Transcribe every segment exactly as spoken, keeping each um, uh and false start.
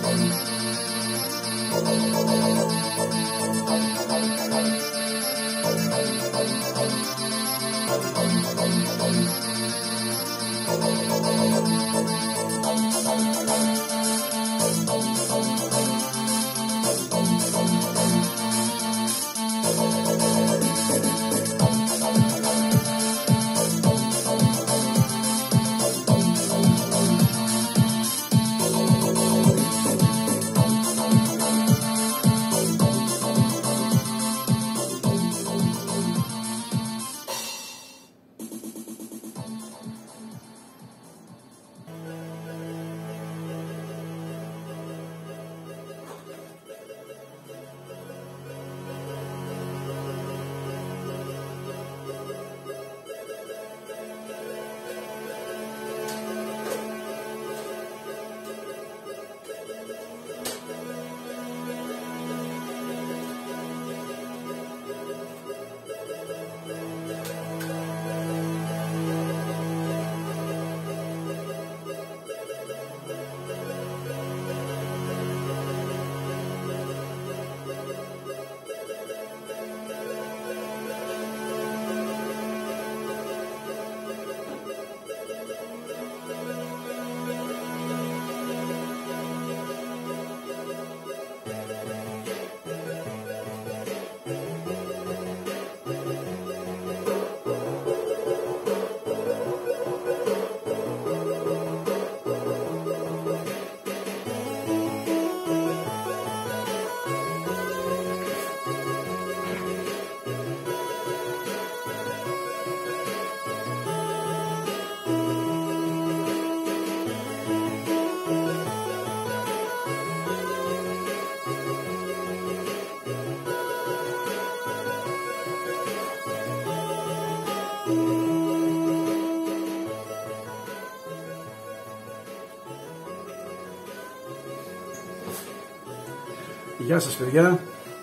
Γεια σας παιδιά,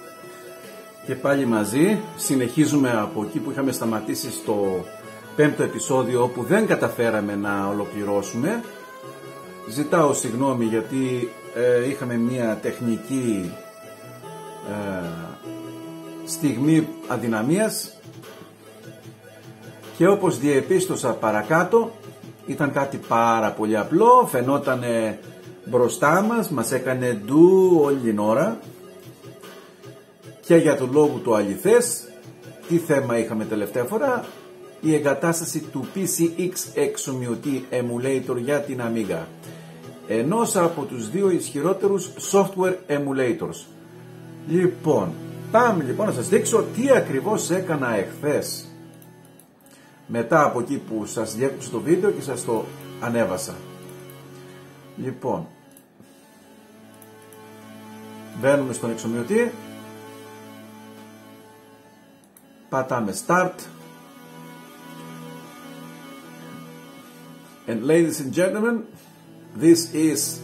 και πάλι μαζί. Συνεχίζουμε από εκεί που είχαμε σταματήσει στο πέμπτο επεισόδιο, όπου δεν καταφέραμε να ολοκληρώσουμε. Ζητάω συγγνώμη γιατί ε, είχαμε μια τεχνική ε, στιγμή αδυναμίας, και όπως διεπίστωσα παρακάτω ήταν κάτι πάρα πολύ απλό. Φαινότανε μπροστά μας, μας έκανε ντου όλη την ώρα, και για το λόγο του αληθές, τι θέμα είχαμε τελευταία φορά? Η εγκατάσταση του πι σι εξ εξομοιωτή emulator για την Amiga, ενός από τους δύο ισχυρότερους software emulators. Λοιπόν, πάμε λοιπόν να σας δείξω τι ακριβώς έκανα εχθές, μετά από εκεί που σας διέκοψα το βίντεο και σας το ανέβασα. Λοιπόν, μπαίνουμε στον εξομοιωτή, πατάμε Start, and ladies and gentlemen, this is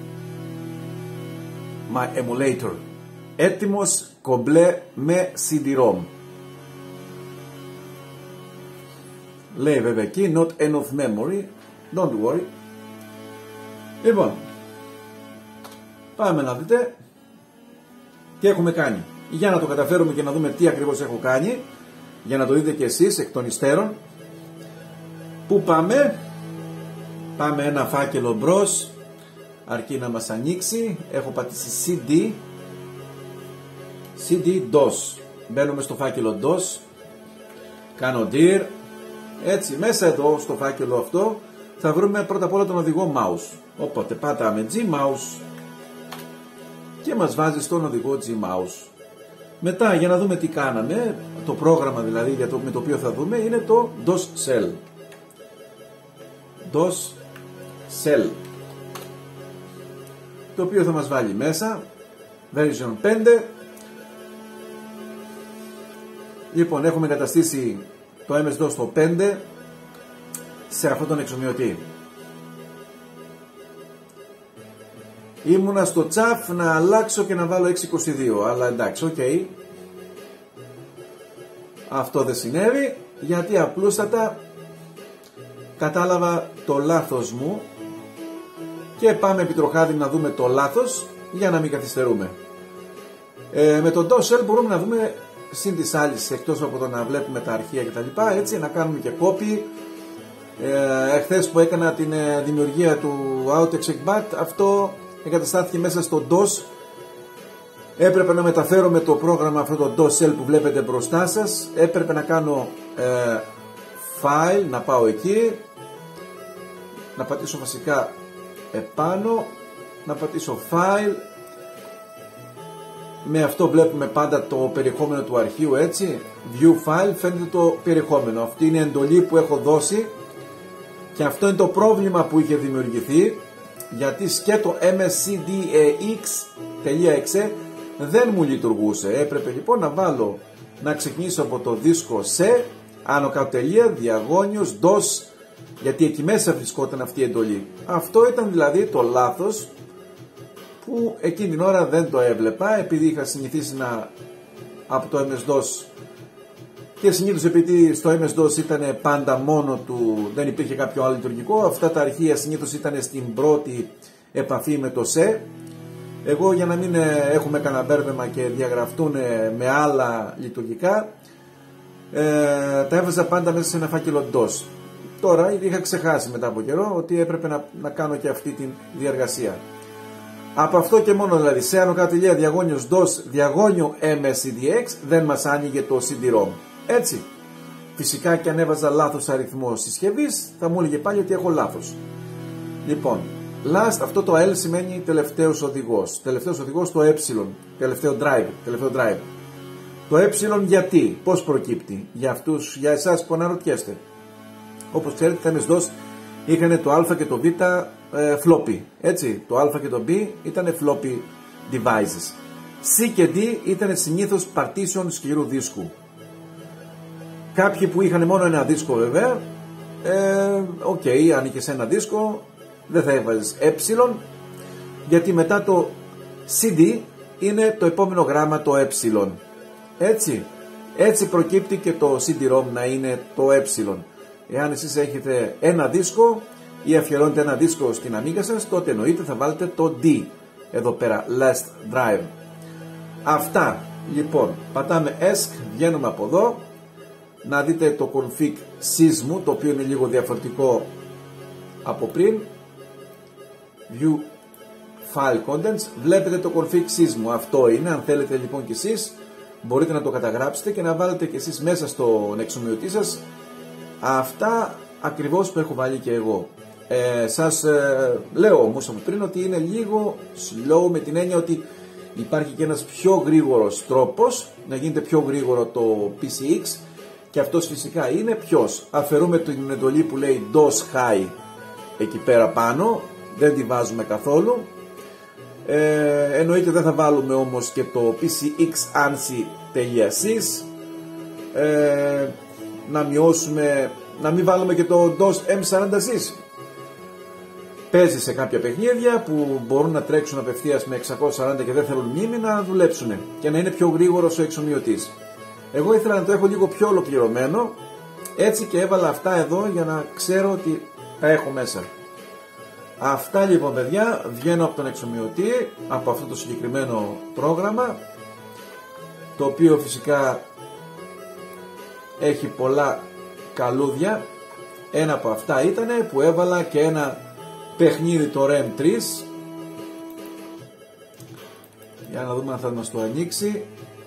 my emulator, έτοιμος κομπλέ με σι ντι ρομ. Λέει βέβαια εκεί not enough memory, don't worry. Λοιπόν, πάμε να δείτε τι έχουμε κάνει. Για να το καταφέρουμε και να δούμε τι ακριβώς έχω κάνει, για να το δείτε και εσείς εκ των υστέρων. Πού πάμε? Πάμε ένα φάκελο μπρος, αρκεί να μας ανοίξει. Έχω πατήσει σι ντι, σι ντι ντος. Μπαίνουμε στο φάκελο ντος, κάνω dir. Έτσι, μέσα εδώ στο φάκελο αυτό θα βρούμε πρώτα απ' όλα τον οδηγό mouse. Οπότε πατάμε G-mouse και μας βάζει στον οδηγό G-mouse. Μετά, για να δούμε τι κάναμε, το πρόγραμμα δηλαδή για το, με το οποίο θα δούμε, είναι το dos shell. dos shell, το οποίο θα μας βάλει μέσα version πέντε. Λοιπόν, έχουμε εγκαταστήσει το εμ ες ντος το πέντε σε αυτόν τον εξομοιωτή. Ήμουνα στο τσαφ να αλλάξω και να βάλω εξακόσια είκοσι δύο, αλλά εντάξει, οκ. Okay. Αυτό δεν συνέβη, γιατί απλούστατα κατάλαβα το λάθος μου και πάμε επί τροχάδι να δούμε το λάθος για να μην καθυστερούμε. Ε, με τον DOS L μπορούμε να δούμε συν της άλλης, εκτός από το να βλέπουμε τα αρχεία κτλ. Έτσι, να κάνουμε και copy. Ε, εχθές που έκανα την ε, δημιουργία του AutoExecBat, αυτό εγκαταστάθηκε μέσα στο DOS. Έπρεπε να μεταφέρω με το πρόγραμμα αυτό το DOS L που βλέπετε μπροστά σας. Έπρεπε να κάνω ε, file, να πάω εκεί, να πατήσω βασικά επάνω, να πατήσω file. Με αυτό βλέπουμε πάντα το περιεχόμενο του αρχείου, έτσι. View file, φαίνεται το περιεχόμενο. Αυτή είναι η εντολή που έχω δώσει και αυτό είναι το πρόβλημα που είχε δημιουργηθεί, γιατί σκέτο mscdex.exe δεν μου λειτουργούσε. Έπρεπε λοιπόν να βάλω, να ξεκινήσω από το δίσκο σε, άνω κάτω τελεία, διαγώνιος, DOS, γιατί εκεί μέσα βρισκόταν αυτή η εντολή. Αυτό ήταν δηλαδή το λάθος που εκείνη την ώρα δεν το έβλεπα, επειδή είχα συνηθίσει να, από το εμ ες ντος, και συνήθως επειδή στο εμ ες ντος ήταν πάντα μόνο του, δεν υπήρχε κάποιο άλλο λειτουργικό, αυτά τα αρχεία συνήθως ήταν στην πρώτη επαφή με το σε. Εγώ, για να μην έχουμε κανένα μπέρδεμα και διαγραφτούν με άλλα λειτουργικά, ε, τα έβαζα πάντα μέσα σε ένα φάκελο ντος. Τώρα είχα ξεχάσει μετά από καιρό ότι έπρεπε να, να κάνω και αυτή τη διαργασία. Από αυτό και μόνο δηλαδή, σε άνω κάτω τελεία διαγώνιος DOS διαγώνιο mscdx δεν μας άνοιγε το σι ντι ρομ. Έτσι. Φυσικά και αν έβαζα λάθος αριθμό συσκευής θα μου έλεγε πάλι ότι έχω λάθος. Λοιπόν, last, αυτό το L σημαίνει τελευταίος οδηγός. Τελευταίος οδηγός το ε, τελευταίο drive, τελευταίο drive. Το ε γιατί, πώς προκύπτει, για αυτούς, για εσάς που αναρωτιέστε. Όπως ξέρετε, τα εμ ες ντος είχαν το α και το β ε, floppy, έτσι, το α και το β ήταν floppy devices. C και D ήταν συνήθως partition σκληρού δίσκου. Κάποιοι που είχαν μόνο ένα δίσκο βέβαια, ε, οκ, okay, αν είχες ένα δίσκο δεν θα έβαζες ε, γιατί μετά το σι ντι είναι το επόμενο γράμμα το ε. Έτσι, έτσι προκύπτει και το σι ντι ρομ να είναι το ε. Εάν εσείς έχετε ένα δίσκο ή αφιερώνετε ένα δίσκο στην Amiga σας, τότε εννοείται θα βάλετε το D εδώ πέρα, last drive. Αυτά λοιπόν, πατάμε ESC, βγαίνουμε από εδώ, να δείτε το config sys μου, το οποίο είναι λίγο διαφορετικό από πριν. View file contents, βλέπετε το config sys μου, αυτό είναι. Αν θέλετε λοιπόν και εσείς μπορείτε να το καταγράψετε και να βάλετε και εσείς μέσα στον εξομοιωτή σας αυτά ακριβώς που έχω βάλει και εγώ. Ε, σας ε, λέω όμως από πριν ότι είναι λίγο slow, με την έννοια ότι υπάρχει και ένας πιο γρήγορος τρόπος να γίνεται πιο γρήγορο το πι σι εξ, και αυτός φυσικά είναι ποιος. Αφαιρούμε την εντολή που λέει DOS high εκεί πέρα πάνω, δεν τη βάζουμε καθόλου. Ε, εννοείται δεν θα βάλουμε όμως και το pcxansi.sys, ε, να μειώσουμε, να μην βάλουμε και το DOS εμ σαράντα sys. Παίζει σε κάποια παιχνίδια που μπορούν να τρέξουν απευθείας με εξακόσια σαράντα και δεν θέλουν μνήμη να δουλέψουν και να είναι πιο γρήγορος ο εξομοιωτής. Εγώ ήθελα να το έχω λίγο πιο ολοκληρωμένο, έτσι και έβαλα αυτά εδώ για να ξέρω ότι τα έχω μέσα. Αυτά λοιπόν παιδιά, βγαίνω από τον εξομοιωτή, από αυτό το συγκεκριμένο πρόγραμμα, το οποίο φυσικά έχει πολλά καλούδια. Ένα από αυτά ήταν που έβαλα και ένα παιχνίδι, το ρεμ τρία. Για να δούμε αν θα μας το ανοίξει.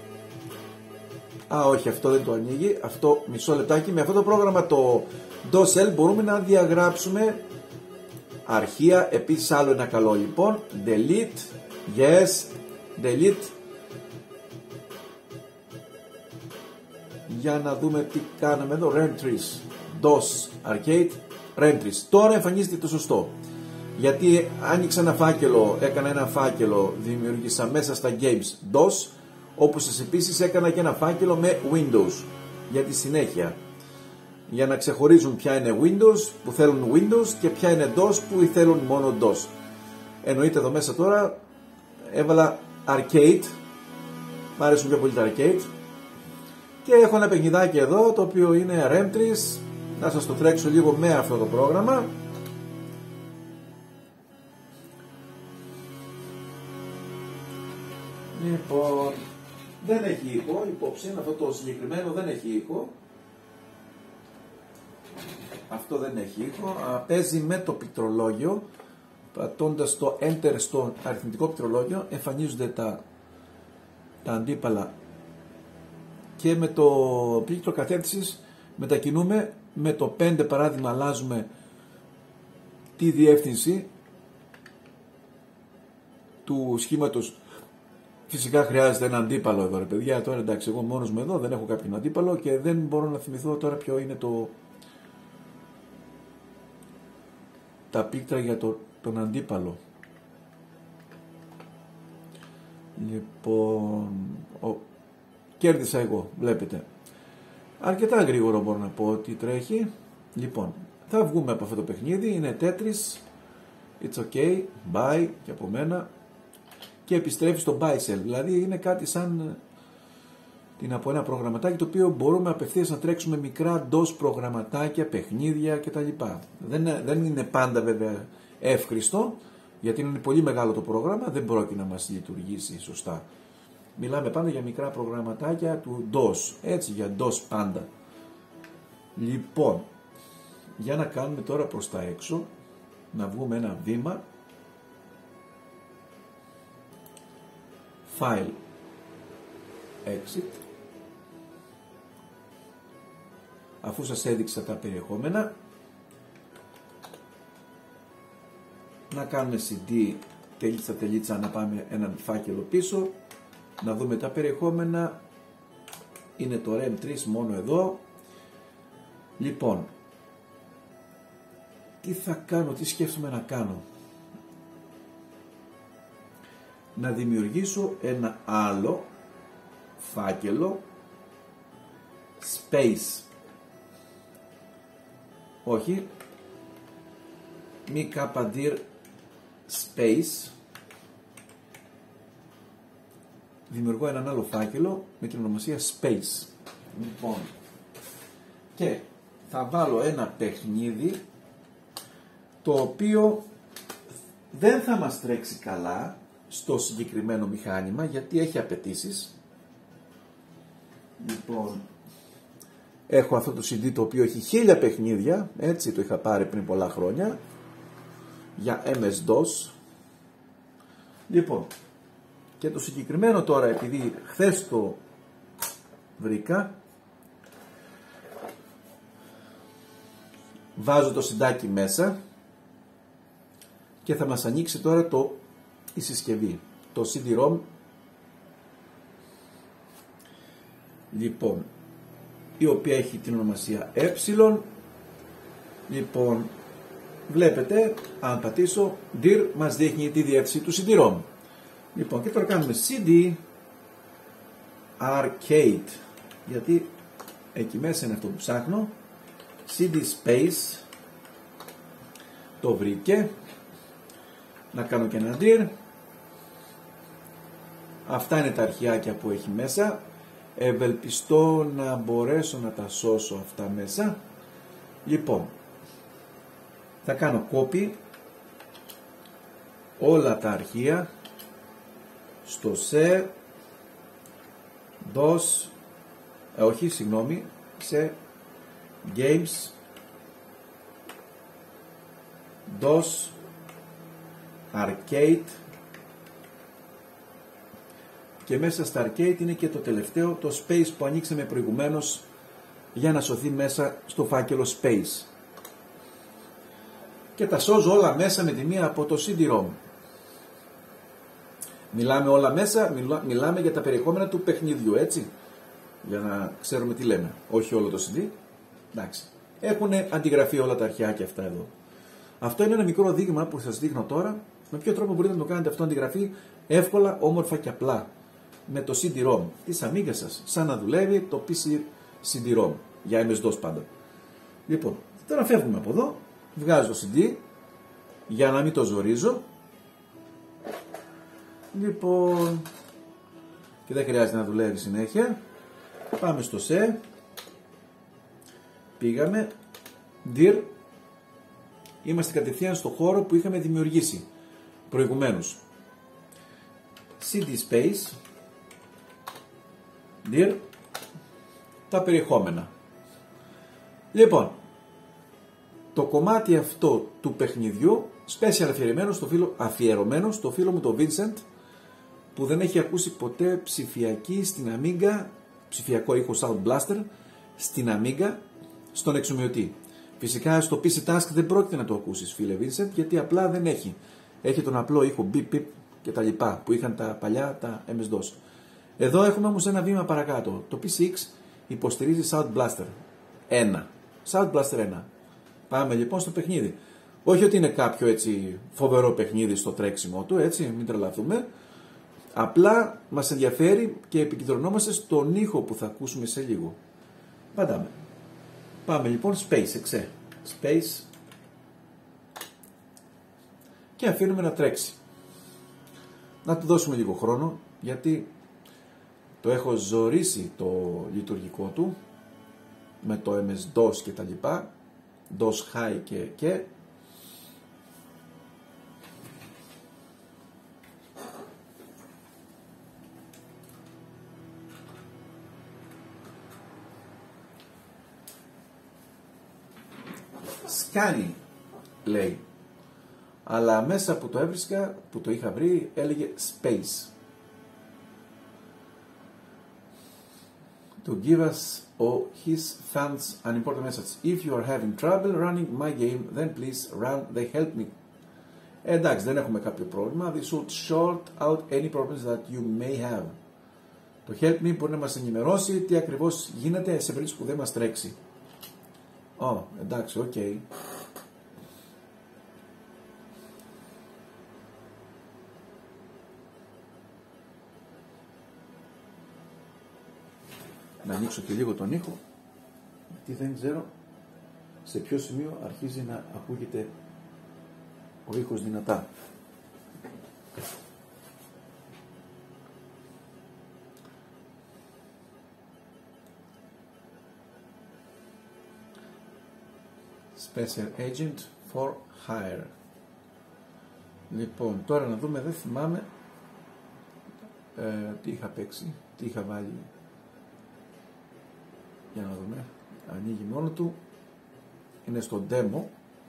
Α, όχι, αυτό δεν το ανοίγει. Αυτό, μισό λεπτάκι. Με αυτό το πρόγραμμα το ντος ελ μπορούμε να διαγράψουμε αρχεία. Επίσης άλλο ένα καλό λοιπόν. Delete. Yes. Delete. Για να δούμε τι κάναμε εδώ. ρεμ τρία. DOS Arcade. ρεμ τρία. Τώρα εμφανίζεται το σωστό. Γιατί άνοιξα ένα φάκελο, έκανα ένα φάκελο, δημιούργησα μέσα στα games DOS, όπως επίσης έκανα και ένα φάκελο με Windows για τη συνέχεια, για να ξεχωρίζουν ποια είναι Windows που θέλουν Windows και ποια είναι DOS που θέλουν μόνο DOS. Εννοείται εδώ μέσα τώρα έβαλα Arcade, μου αρέσουν πιο πολύ τα Arcade, και έχω ένα παιχνιδάκι εδώ το οποίο είναι ρεμ τρία. Να σας το τρέξω λίγο με αυτό το πρόγραμμα. Λοιπόν, δεν έχει ήχο, υπόψη, αυτό το συγκεκριμένο δεν έχει ήχο. Αυτό δεν έχει ήχο, παίζει με το πληκτρολόγιο, πατώντας το Enter στο αριθμητικό πληκτρολόγιο, εμφανίζονται τα, τα αντίπαλα και με το πλήκτρο κατεύθυνσης μετακινούμε, με το πέντε παράδειγμα αλλάζουμε τη διεύθυνση του σχήματος. Φυσικά χρειάζεται ένα αντίπαλο εδώ ρε παιδιά, τώρα εντάξει εγώ μόνος μου εδώ δεν έχω κάποιον αντίπαλο και δεν μπορώ να θυμηθώ τώρα ποιο είναι το τα πλήκτρα για το, τον αντίπαλο. Λοιπόν, ο, κέρδισα εγώ, βλέπετε. Αρκετά γρήγορο μπορώ να πω ότι τρέχει. Λοιπόν, θα βγούμε από αυτό το παιχνίδι, είναι Tetris, it's okay, bye και από μένα και επιστρέφει στο buy sell, δηλαδή είναι κάτι σαν την από ένα προγραμματάκι το οποίο μπορούμε απευθείας να τρέξουμε μικρά ντος προγραμματάκια, παιχνίδια κτλ. Δεν, δεν είναι πάντα βέβαια εύχριστο, γιατί είναι πολύ μεγάλο το πρόγραμμα, δεν πρόκειται να μας λειτουργήσει σωστά. Μιλάμε πάντα για μικρά προγραμματάκια του ντος, έτσι για ντος πάντα. Λοιπόν, για να κάνουμε τώρα προς τα έξω, να βγούμε ένα βήμα, File, Exit, αφού σας έδειξα τα περιεχόμενα, να κάνουμε σι ντι, τελίτσα τελίτσα, να πάμε έναν φάκελο πίσω, να δούμε τα περιεχόμενα, είναι το ρεμ τρία μόνο εδώ. Λοιπόν, τι θα κάνω, τι σκέφτομαι να κάνω? Να δημιουργήσω ένα άλλο φάκελο, space, όχι, μη καπαντήρ space, δημιουργώ έναν άλλο φάκελο με την ονομασία space. Λοιπόν, και θα βάλω ένα παιχνίδι το οποίο δεν θα μας τρέξει καλά στο συγκεκριμένο μηχάνημα γιατί έχει απαιτήσεις. Λοιπόν, έχω αυτό το σι ντι το οποίο έχει χίλια παιχνίδια, έτσι το είχα πάρει πριν πολλά χρόνια, για εμ ες ντος. Λοιπόν, και το συγκεκριμένο τώρα, επειδή χθες το βρήκα, βάζω το συντάκι μέσα και θα μας ανοίξει τώρα το, η συσκευή, το σι ντι ρομ. Λοιπόν, η οποία έχει την ονομασία ε. Λοιπόν, βλέπετε, αν πατήσω dir μας δείχνει τη διεύθυνση του σι ντι ρομ. Λοιπόν, και τώρα κάνουμε σι ντι arcade, γιατί εκεί μέσα είναι αυτό που ψάχνω. σι ντι space, το βρήκε. Να κάνω και ένα dir. Αυτά είναι τα αρχιάκια που έχει μέσα. Ευελπιστώ να μπορέσω να τα σώσω αυτά μέσα. Λοιπόν, θα κάνω copy όλα τα αρχεία στο σε dos, ε, όχι, συγγνώμη, σε games dos arcade, και μέσα στα arcade είναι και το τελευταίο, το space που ανοίξαμε προηγουμένως για να σωθεί μέσα στο φάκελο space. Και τα σώζω όλα μέσα με τη μία από το σι ντι ρομ. Μιλάμε όλα μέσα, μιλά, μιλάμε για τα περιεχόμενα του παιχνιδιού, έτσι, για να ξέρουμε τι λέμε, όχι όλο το σι ντι. Εντάξει. Έχουν αντιγραφεί όλα τα αρχιάκια αυτά εδώ. Αυτό είναι ένα μικρό δείγμα που σας δείχνω τώρα. Με ποιο τρόπο μπορείτε να το κάνετε αυτό αντιγραφή εύκολα, όμορφα και απλά. Με το σι ντι ρομ της Amiga σας, σαν να δουλεύει το πι σι σι ντι ρομ για εμ ες ντος πάντα. Λοιπόν, τώρα φεύγουμε από εδώ, βγάζω το σι ντι για να μην το ζορίζω. Λοιπόν, και δεν χρειάζεται να δουλεύει συνέχεια. Πάμε στο σε, πήγαμε, dir, είμαστε κατευθείαν στο χώρο που είχαμε δημιουργήσει προηγουμένως. σι ντι space, Dear, τα περιεχόμενα. Λοιπόν, το κομμάτι αυτό του παιχνιδιού, special αφιερωμένο στο φίλο, αφιερωμένο στο φίλο μου το Vincent, που δεν έχει ακούσει ποτέ ψηφιακή στην Amiga, ψηφιακό ήχο Sound Blaster, στην Amiga, στον εξομοιωτή. Φυσικά στο πι σι Task δεν πρόκειται να το ακούσεις, φίλε Vincent, γιατί απλά δεν έχει. Έχει τον απλό ήχο beep beep και τα λοιπά που είχαν τα παλιά τα εμ ες ντος. Εδώ έχουμε όμως ένα βήμα παρακάτω. Το πι σι εξ υποστηρίζει Sound Blaster ένα. Sound Blaster ένα. Πάμε λοιπόν στο παιχνίδι. Όχι ότι είναι κάποιο έτσι φοβερό παιχνίδι στο τρέξιμο του, έτσι, μην τρελαθούμε. Απλά μας ενδιαφέρει και επικεντρωνόμαστε στον ήχο που θα ακούσουμε σε λίγο. Παντάμε. Πάμε λοιπόν space, εξέ. Space. Και αφήνουμε να τρέξει. Να του δώσουμε λίγο χρόνο, γιατί το έχω ζορίσει το λειτουργικό του με το εμ ες ντος και τα λοιπά, ντος high και και σκάνει, λέει, αλλά μέσα που το έβρισκα, που το είχα βρει, έλεγε space. To give us or his fans an important message. If you are having trouble running my game, then please run the help me. Ε, εντάξει, δεν έχουμε κάποιο πρόβλημα. This should sort out any problems that you may have. Το help me μπορεί να μας ενημερώσει τι ακριβώς γίνεται σε περίπτωση που δεν μας τρέξει. Ω, oh, εντάξει, οκ. Okay. Να ανοίξω και λίγο τον ήχο, γιατί δεν ξέρω σε ποιο σημείο αρχίζει να ακούγεται ο ήχος δυνατά. Special Agent for Hire. Λοιπόν, τώρα να δούμε, δεν θυμάμαι ε, τι είχα παίξει, τι είχα βάλει. Για να δούμε, ανοίγει μόνο του, είναι στο demo.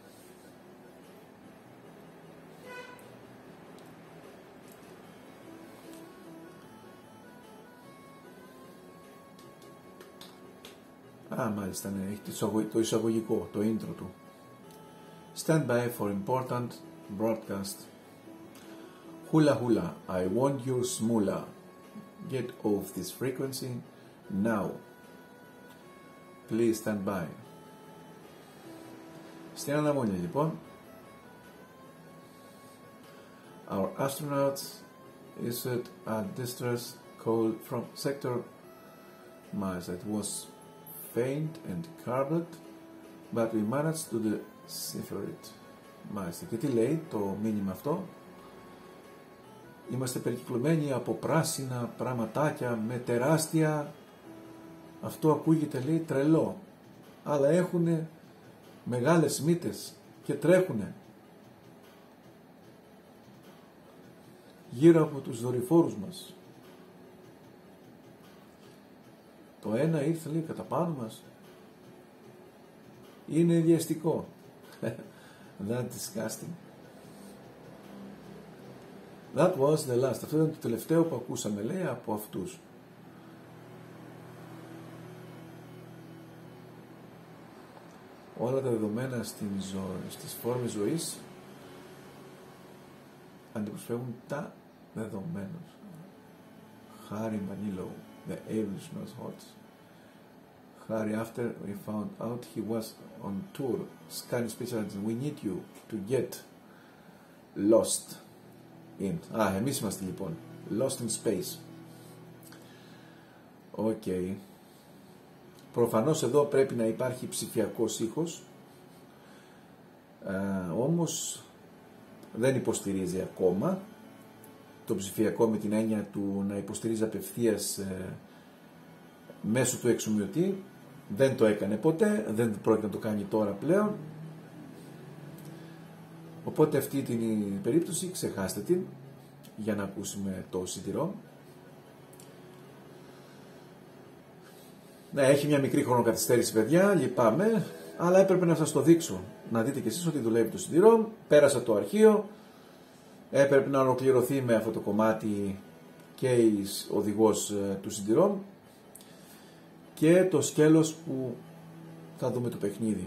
Α, μάλιστα, ναι, έχει το εισαγωγικό, το intro του. Stand by for important broadcast. Hula hula, I want your smula. Get off this frequency now. Please stand by. Στην αναμονή λοιπόν, our astronauts issued a distress call from sector Mars. It was faint and garbled, but we managed to decipher it. Μάλιστα. Και τι λέει το μήνυμα αυτό? Είμαστε περικυκλωμένοι από πράσινα πραγματάκια με τεράστια. Αυτό ακούγεται, λέει, τρελό, αλλά έχουνε μεγάλες μύτες και τρέχουνε γύρω από τους δορυφόρους μας. Το ένα ήρθε, λέει, κατά πάνω μας. Είναι ιδιαστικό. That disgusting. That was the last. Αυτό ήταν το τελευταίο που ακούσαμε, λέει, από αυτούς. Όλα τα δεδομένα στην ζωή, στις φόρμες ζωής αντιπροσφέρουν τα δεδομένα. Harry Manilo, the evolutionary horse. Harry, after we found out he was on tour, scanning specialists, we need you to get lost in. Α, εμείς είμαστε λοιπόν. Lost in space. Οκ. Okay. Προφανώς εδώ πρέπει να υπάρχει ψηφιακός ήχος, ε, όμως δεν υποστηρίζει ακόμα το ψηφιακό με την έννοια του να υποστηρίζει απευθείας ε, μέσω του εξομοιωτή. Δεν το έκανε ποτέ, δεν πρόκειται να το κάνει τώρα πλέον. Οπότε αυτή την περίπτωση ξεχάστε την για να ακούσουμε το σι ντι ρομ. Ναι, έχει μια μικρή χρονοκαθυστέρηση, παιδιά, λυπάμαι, αλλά έπρεπε να σας το δείξω. Να δείτε κι εσείς ότι δουλεύει το σι ντι ρομ, πέρασα το αρχείο, έπρεπε να ολοκληρωθεί με αυτό το κομμάτι case οδηγός του σι ντι ρομ και το σκέλος που θα δούμε το παιχνίδι.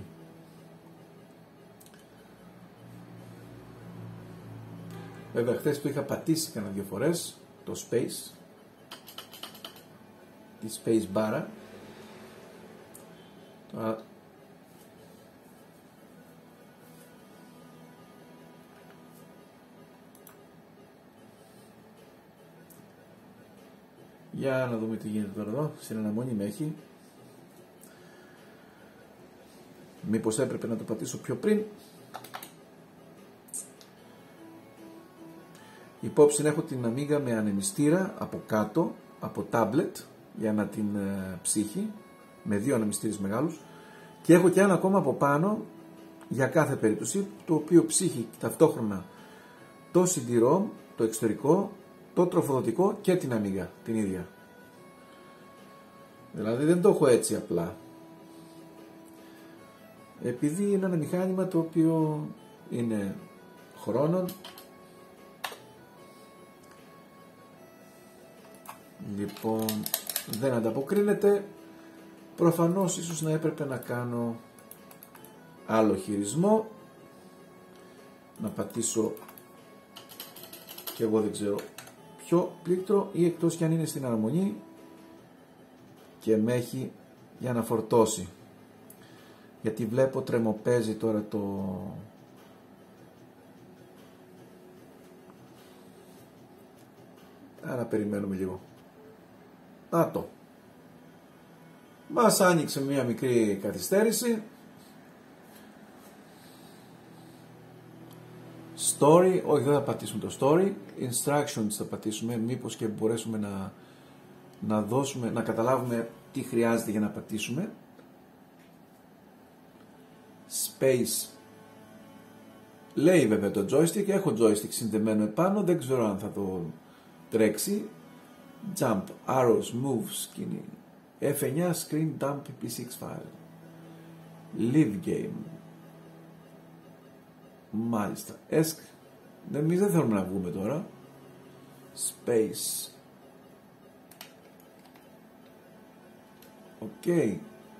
Βέβαια χθες το είχα πατήσει κανένα δύο φορές, το space, τη space bar. Τώρα για να δούμε τι γίνεται τώρα εδώ, στην αναμονή με έχει. Μήπως έπρεπε να το πατήσω πιο πριν. Υπόψη έχω την Amiga με ανεμιστήρα από κάτω, από tablet, για να την ε, ψύχει, με δύο ανεμιστήρες μεγάλους, και έχω και ένα ακόμα από πάνω για κάθε περίπτωση, το οποίο ψύχει ταυτόχρονα το σι ντι ρομ, το εξωτερικό, το τροφοδοτικό και την Amiga την ίδια. Δηλαδή δεν το έχω έτσι απλά, επειδή είναι ένα μηχάνημα το οποίο είναι χρόνων. Λοιπόν, δεν ανταποκρίνεται. Προφανώς ίσως να έπρεπε να κάνω άλλο χειρισμό, να πατήσω και εγώ δεν ξέρω ποιο πλήκτρο, ή εκτός κι αν είναι στην αναμονή και με έχει για να φορτώσει, γιατί βλέπω τρεμοπαίζει τώρα το άρα περιμένουμε λίγο. Να το. Μας άνοιξε μια μικρή καθυστέρηση. Story, όχι δεν θα πατήσουμε το story. Instructions θα πατήσουμε, μήπως και μπορέσουμε να, να δώσουμε, να καταλάβουμε τι χρειάζεται για να πατήσουμε. Space. Λέει βέβαια το joystick, έχω joystick συνδεμένο επάνω, δεν ξέρω αν θα το τρέξει. Jump, arrows, moves, skinny, εφ νine, screen dump, πι σιξ file, live game, μάλιστα, esc, εμείς δεν θέλουμε να βγούμε τώρα, space, ok,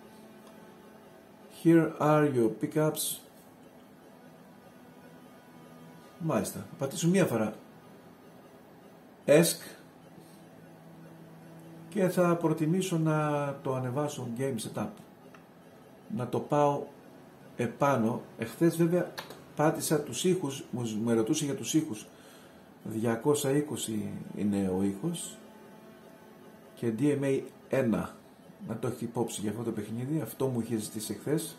here are your pickups, μάλιστα, θα πατήσω μία φορά, esc, και θα προτιμήσω να το ανεβάσω Game Setup, να το πάω επάνω. Εχθές βέβαια πάτησα τους ήχους, μου ερωτούσε για τους ήχους, διακόσια είκοσι είναι ο ήχος και ντι εμ έι ένα, να το έχει υπόψη για αυτό το παιχνίδι, αυτό μου είχε ζητήσει εχθές.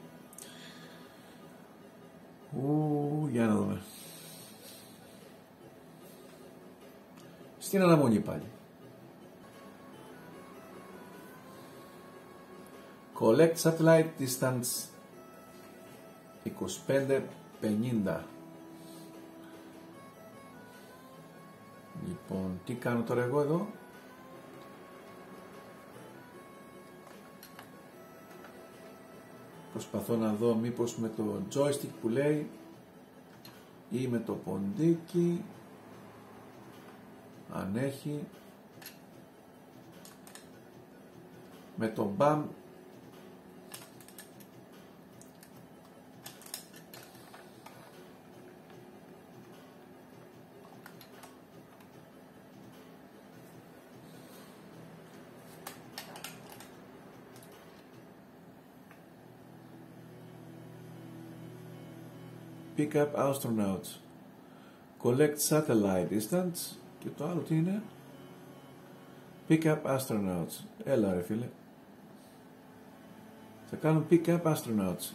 Ου, για να δούμε. Στην αναμονή πάλι. Collect satellite distance είκοσι πέντε πενήντα. Λοιπόν, τι κάνω τώρα εγώ εδώ? Προσπαθώ να δω μήπως με το joystick που λέει ή με το ποντίκι, αν έχει, με το μπαμ. Pick up astronauts. Collect satellite distance. Και το άλλο τι είναι? Pick up astronauts. Έλα ρε φίλε. Θα κάνουν pick up astronauts.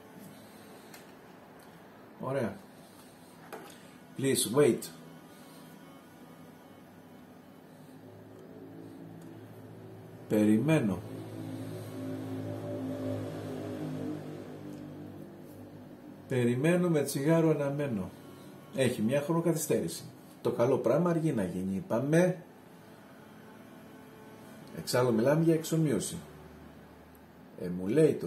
Ωραία. Please wait. Περιμένω. Περιμένω με τσιγάρο αναμένω. Έχει μια χρονοκαθυστέρηση. Το καλό πράγμα αργεί να γίνει. Πάμε. Εξάλλου μιλάμε για εξομοίωση. Emulator.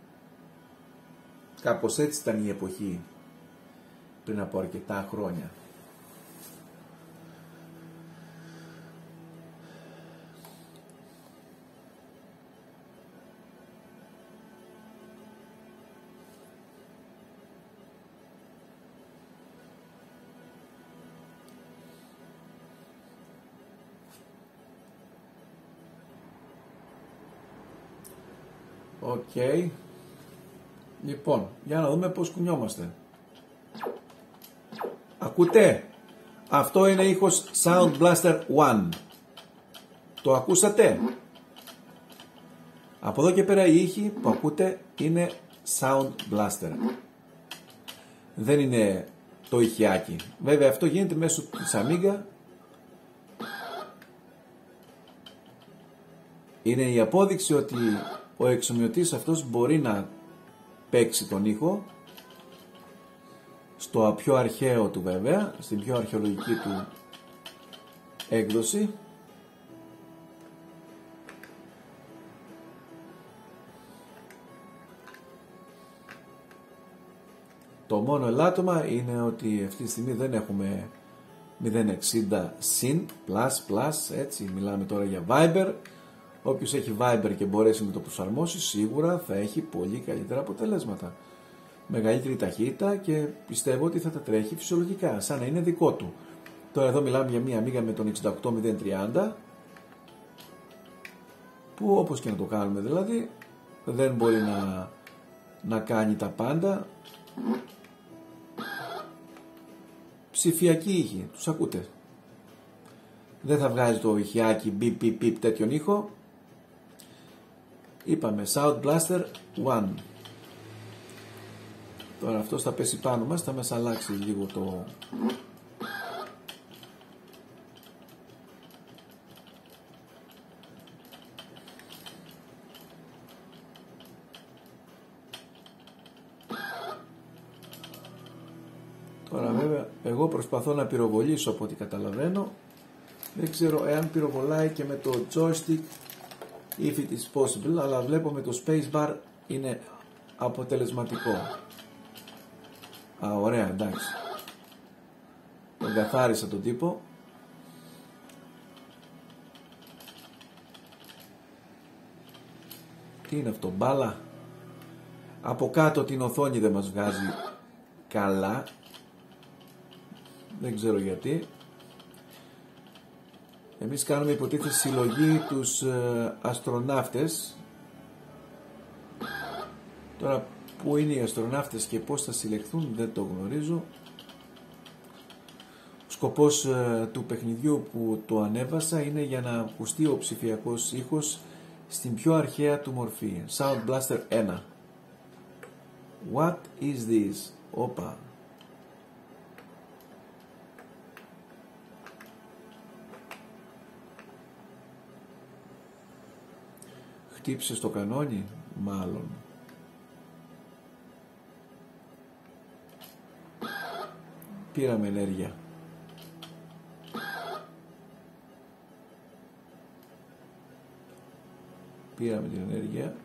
Κάπως έτσι ήταν η εποχή πριν από αρκετά χρόνια. Οκ. Okay. Λοιπόν, για να δούμε πώς κουνιόμαστε. Ακούτε? Αυτό είναι ήχος Sound Blaster ένα. Το ακούσατε? Από εδώ και πέρα οι ήχοι που ακούτε είναι Sound Blaster. Δεν είναι το ηχιάκι. Βέβαια αυτό γίνεται μέσω της Amiga. Είναι η απόδειξη ότι ο εξομοιωτής αυτός μπορεί να παίξει τον ήχο στο πιο αρχαίο του βέβαια, στην πιο αρχαιολογική του έκδοση. Το μόνο ελάττωμα είναι ότι αυτή τη στιγμή δεν έχουμε μηδέν εξήντα συν, plus, plus, έτσι, μιλάμε τώρα για Viber. Όποιος έχει Viber και μπορέσει να το προσαρμόσει, σίγουρα θα έχει πολύ καλύτερα αποτελέσματα. Μεγαλύτερη ταχύτητα και πιστεύω ότι θα τα τρέχει φυσιολογικά, σαν να είναι δικό του. Τώρα εδώ μιλάμε για μία Amiga με τον εξήντα οκτώ μηδέν τριάντα, που όπως και να το κάνουμε δηλαδή, δεν μπορεί να, να κάνει τα πάντα. Ψηφιακή ήχη, τους ακούτε. Δεν θα βγάζει το ηχιάκι μπιπ μπιπ μπιπ τέτοιον ήχο. Είπαμε Sound Blaster ένα. Τώρα αυτό θα πέσει πάνω μας, θα μας αλλάξει λίγο το... Τώρα βέβαια εγώ προσπαθώ να πυροβολήσω από ό,τι καταλαβαίνω. Δεν ξέρω εάν πυροβολάει και με το joystick if it is possible, αλλά βλέπω με το spacebar είναι αποτελεσματικό. Α, ωραία, εντάξει. Τον καθάρισα τον τύπο. Τι είναι αυτό, μπάλα? Από κάτω την οθόνη δεν μας βγάζει καλά. Δεν ξέρω γιατί. Εμείς κάνουμε υποτίθεται συλλογή τους ε, αστροναύτες. Τώρα που είναι οι αστροναύτες και πώς θα συλλεχθούν δεν το γνωρίζω. Ο σκοπός ε, του παιχνιδιού που το ανέβασα είναι για να ακουστεί ο ψηφιακός ήχος στην πιο αρχαία του μορφή. Sound Blaster ένα. What is this? Όπα. Χτύψε στο κανόνι, μάλλον. Πήραμε ενέργεια. Πήραμε την ενέργεια.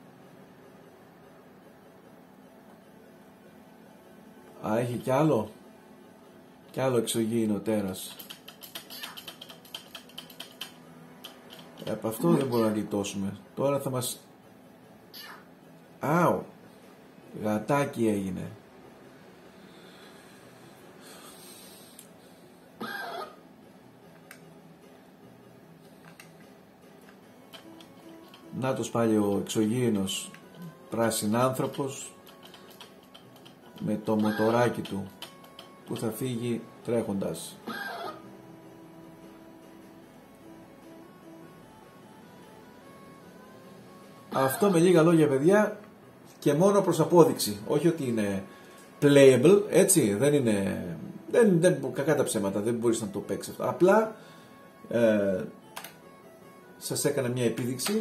Α, έχει κι άλλο. Κι άλλο εξωγήινο τέρας. Ε, από αυτό δεν μπορούμε να γλιτώσουμε. Τώρα θα μας... Άου! Γατάκι έγινε. Να το πάλι ο εξωγήινος πράσινάνθρωπος με το μοτοράκι του που θα φύγει τρέχοντας. Αυτό με λίγα λόγια παιδιά και μόνο προς απόδειξη, όχι ότι είναι playable, έτσι, δεν είναι, δεν, δεν, κακά τα ψέματα, δεν μπορείς να το παίξεις αυτό, απλά ε, σας έκανα μια επίδειξη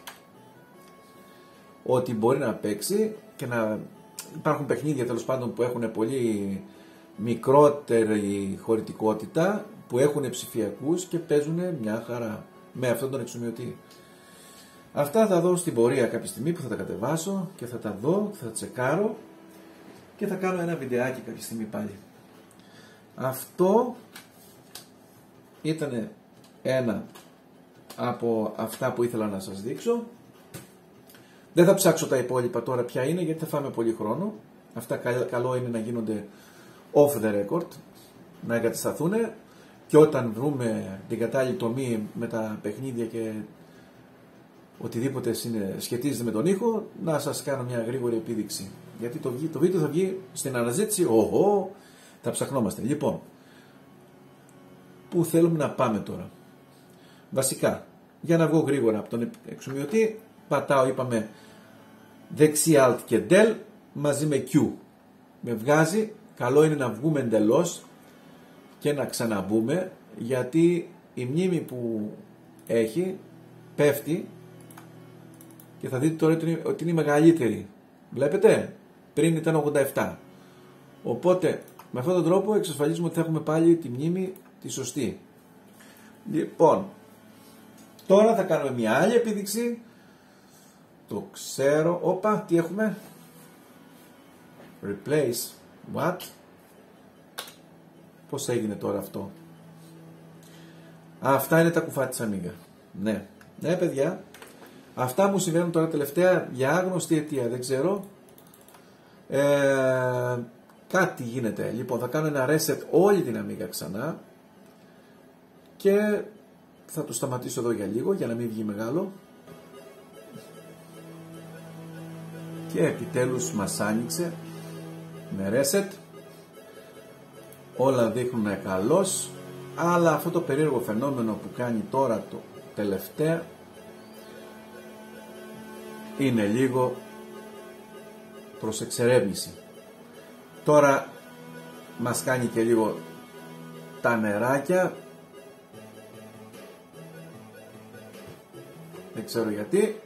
ότι μπορεί να παίξει και να υπάρχουν παιχνίδια τέλος πάντων που έχουν πολύ μικρότερη χωρητικότητα, που έχουν ψηφιακούς και παίζουν μια χαρά με αυτόν τον εξομοιωτή. Αυτά θα δω στην πορεία κάποια στιγμή που θα τα κατεβάσω και θα τα δω, θα τα τσεκάρω και θα κάνω ένα βιντεάκι κάποια στιγμή πάλι. Αυτό ήταν ένα από αυτά που ήθελα να σας δείξω. Δεν θα ψάξω τα υπόλοιπα τώρα ποια είναι, γιατί θα φάμε πολύ χρόνο. Αυτά καλό είναι να γίνονται off the record, να εγκατασταθούν, και όταν βρούμε την κατάλληλη τομή με τα παιχνίδια και οτιδήποτε σχετίζεται με τον ήχο, να σας κάνω μια γρήγορη επίδειξη. Γιατί το, το βίντεο θα βγει στην αναζήτηση, οχο, θα ψαχνόμαστε. Λοιπόν, πού θέλουμε να πάμε τώρα? Βασικά, για να βγω γρήγορα από τον εξομοιωτή, πατάω, είπαμε, δεξί Alt και Del μαζί με Q. Με βγάζει, καλό είναι να βγούμε εντελώς και να ξαναμπούμε, γιατί η μνήμη που έχει πέφτει και θα δείτε τώρα ότι είναι μεγαλύτερη. Βλέπετε, πριν ήταν ογδόντα επτά. Οπότε με αυτόν τον τρόπο εξασφαλίζουμε ότι θα έχουμε πάλι τη μνήμη τη σωστή. Λοιπόν, τώρα θα κάνουμε μια άλλη επίδειξη. Το ξέρω. Όπα, τι έχουμε? Replace. What? Πώς έγινε τώρα αυτό? Αυτά είναι τα κουφά της Amiga. Ναι, ναι παιδιά. Αυτά μου συμβαίνουν τώρα τελευταία για άγνωστη αιτία. Δεν ξέρω. Ε, κάτι γίνεται. Λοιπόν, θα κάνω ένα reset όλη την Amiga ξανά. Και θα το σταματήσω εδώ για λίγο, για να μην βγει μεγάλο. Και επιτέλους μας άνοιξε με reset. Όλα δείχνουν καλώς, αλλά αυτό το περίεργο φαινόμενο που κάνει τώρα το τελευταίο είναι λίγο προς εξερεύνηση. Τώρα μας κάνει και λίγο τα νεράκια, δεν ξέρω γιατί.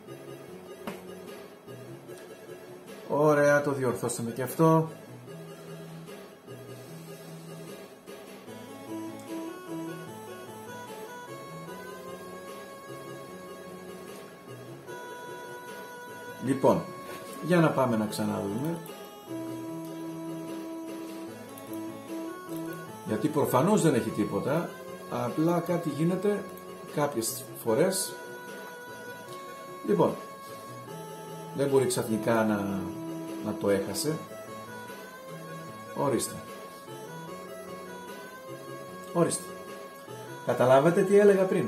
Ωραία, το διορθώσαμε και αυτό. Λοιπόν, για να πάμε να ξαναδούμε. Γιατί προφανώς δεν έχει τίποτα, απλά κάτι γίνεται κάποιες φορές. Λοιπόν, δεν μπορεί ξαφνικά να, να το έχασε. Ορίστε. Ορίστε. Καταλάβατε τι έλεγα πριν?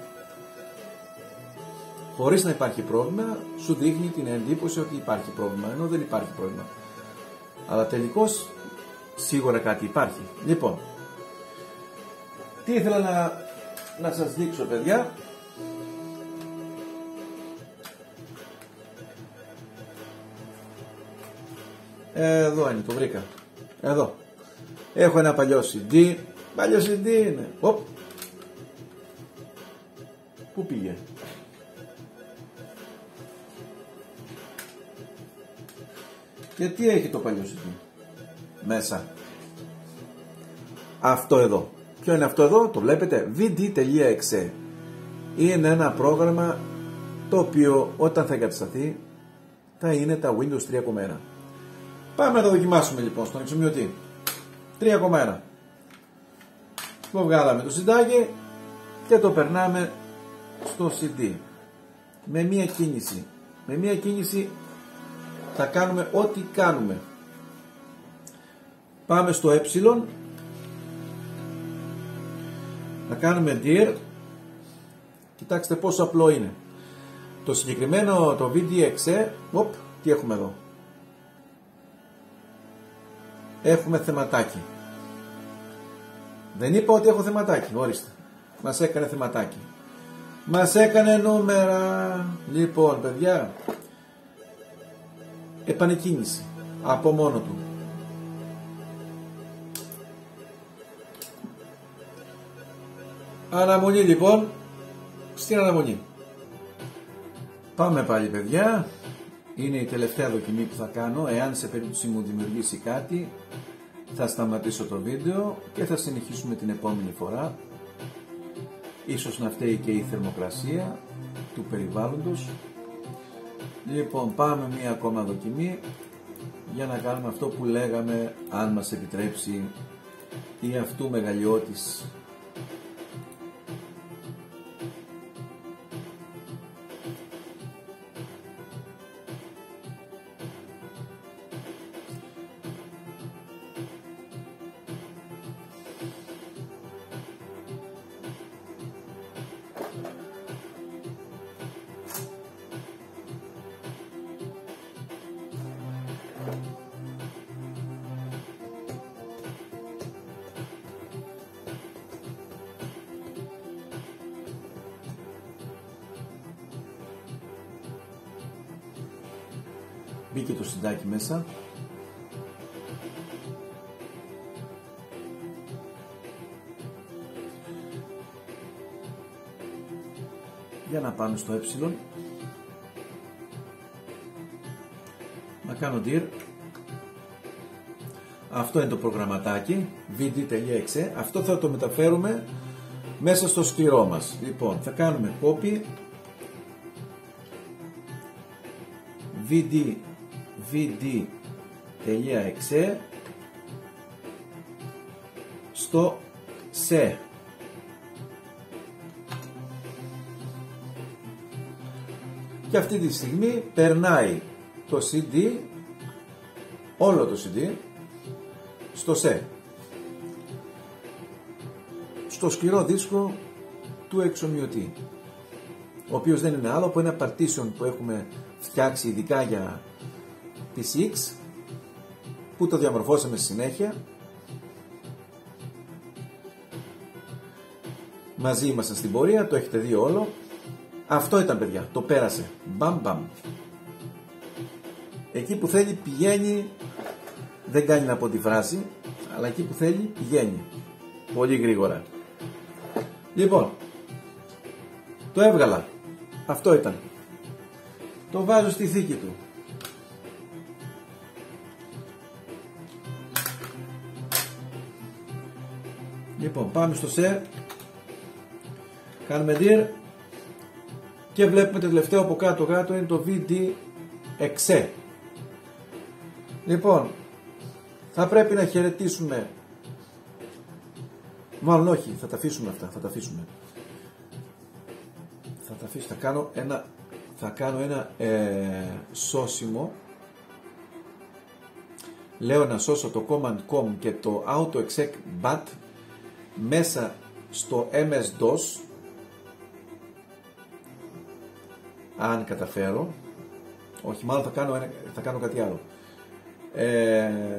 Χωρίς να υπάρχει πρόβλημα, σου δείχνει την εντύπωση ότι υπάρχει πρόβλημα, ενώ δεν υπάρχει πρόβλημα. Αλλά τελικώς σίγουρα κάτι υπάρχει. Λοιπόν, τι ήθελα να, να σας δείξω, παιδιά. Εδώ είναι, το βρήκα. Εδώ. Έχω ένα παλιό σι ντι. Παλιό σι ντι είναι. Οπ. Πού πήγε? Και τι έχει το παλιό σι ντι μέσα? Αυτό εδώ. Ποιο είναι αυτό εδώ? Το βλέπετε? βι ντι τελεία εξ ι. Είναι ένα πρόγραμμα το οποίο όταν θα εγκατασταθεί θα είναι τα Windows τρία κόμμα ένα. Πάμε να το δοκιμάσουμε λοιπόν στον εξομοιωτή. τρία κόμμα ένα. Το βγάλαμε το συντάκι και το περνάμε στο σι ντι. Με μία κίνηση. Με μία κίνηση θα κάνουμε ό,τι κάνουμε. Πάμε στο ε. Θα κάνουμε dir. Κοιτάξτε πόσο απλό είναι. Το συγκεκριμένο το βι ντι εξ ι. Οπ, τι έχουμε εδώ? Έχουμε θεματάκι. Δεν είπα ότι έχω θεματάκι, ορίστε. Μας έκανε θεματάκι. Μας έκανε νούμερα. Λοιπόν, παιδιά, επανεκκίνηση από μόνο του. Αναμονή λοιπόν. Στην αναμονή. Πάμε πάλι, παιδιά. Είναι η τελευταία δοκιμή που θα κάνω. Εάν σε περίπτωση μου δημιουργήσει κάτι, θα σταματήσω το βίντεο και θα συνεχίσουμε την επόμενη φορά. Ίσως να φταίει και η θερμοκρασία, του περιβάλλοντος. Λοιπόν, πάμε μία ακόμα δοκιμή για να κάνουμε αυτό που λέγαμε, αν μας επιτρέψει η αυτού μεγαλειώτης. Μπήκε το συντάκι μέσα. Για να πάμε στο ε. Να κάνω dir. Αυτό είναι το προγραμματάκι vd.exe. Αυτό θα το μεταφέρουμε μέσα στο σκληρό μας. Λοιπόν, θα κάνουμε copy vd vd.exe στο σε. Και αυτή τη στιγμή περνάει το σι ντι, όλο το σι ντι, στο σε, στο σκληρό δίσκο του εξομοιωτή, ο οποίος δεν είναι άλλο από ένα partition που έχουμε φτιάξει ειδικά για πι σι εξ, που το διαμορφώσαμε στη συνέχεια. Μαζί ήμασταν στην πορεία, το έχετε δει όλο. Αυτό ήταν, παιδιά, το πέρασε. Μπαμ μπαμ. Εκεί που θέλει πηγαίνει, δεν κάνει να πω τη φράση, αλλά εκεί που θέλει πηγαίνει. Πολύ γρήγορα. Λοιπόν, το έβγαλα. Αυτό ήταν. Το βάζω στη θήκη του. Λοιπόν, πάμε στο σε, κάνουμε dir και βλέπουμε το τελευταίο από κάτω κάτω είναι το vd.exe. Λοιπόν, θα πρέπει να χαιρετήσουμε, μάλλον όχι, θα τα αφήσουμε αυτά, θα τα αφήσουμε. Θα τα αφήσω, θα κάνω ένα, θα κάνω ένα ε, σώσιμο. Λέω να σώσω το command com και το autoexec bat μέσα στο εμ ες ντος, αν καταφέρω. Όχι, μάλλον θα κάνω, ένα, θα κάνω κάτι άλλο. Ε,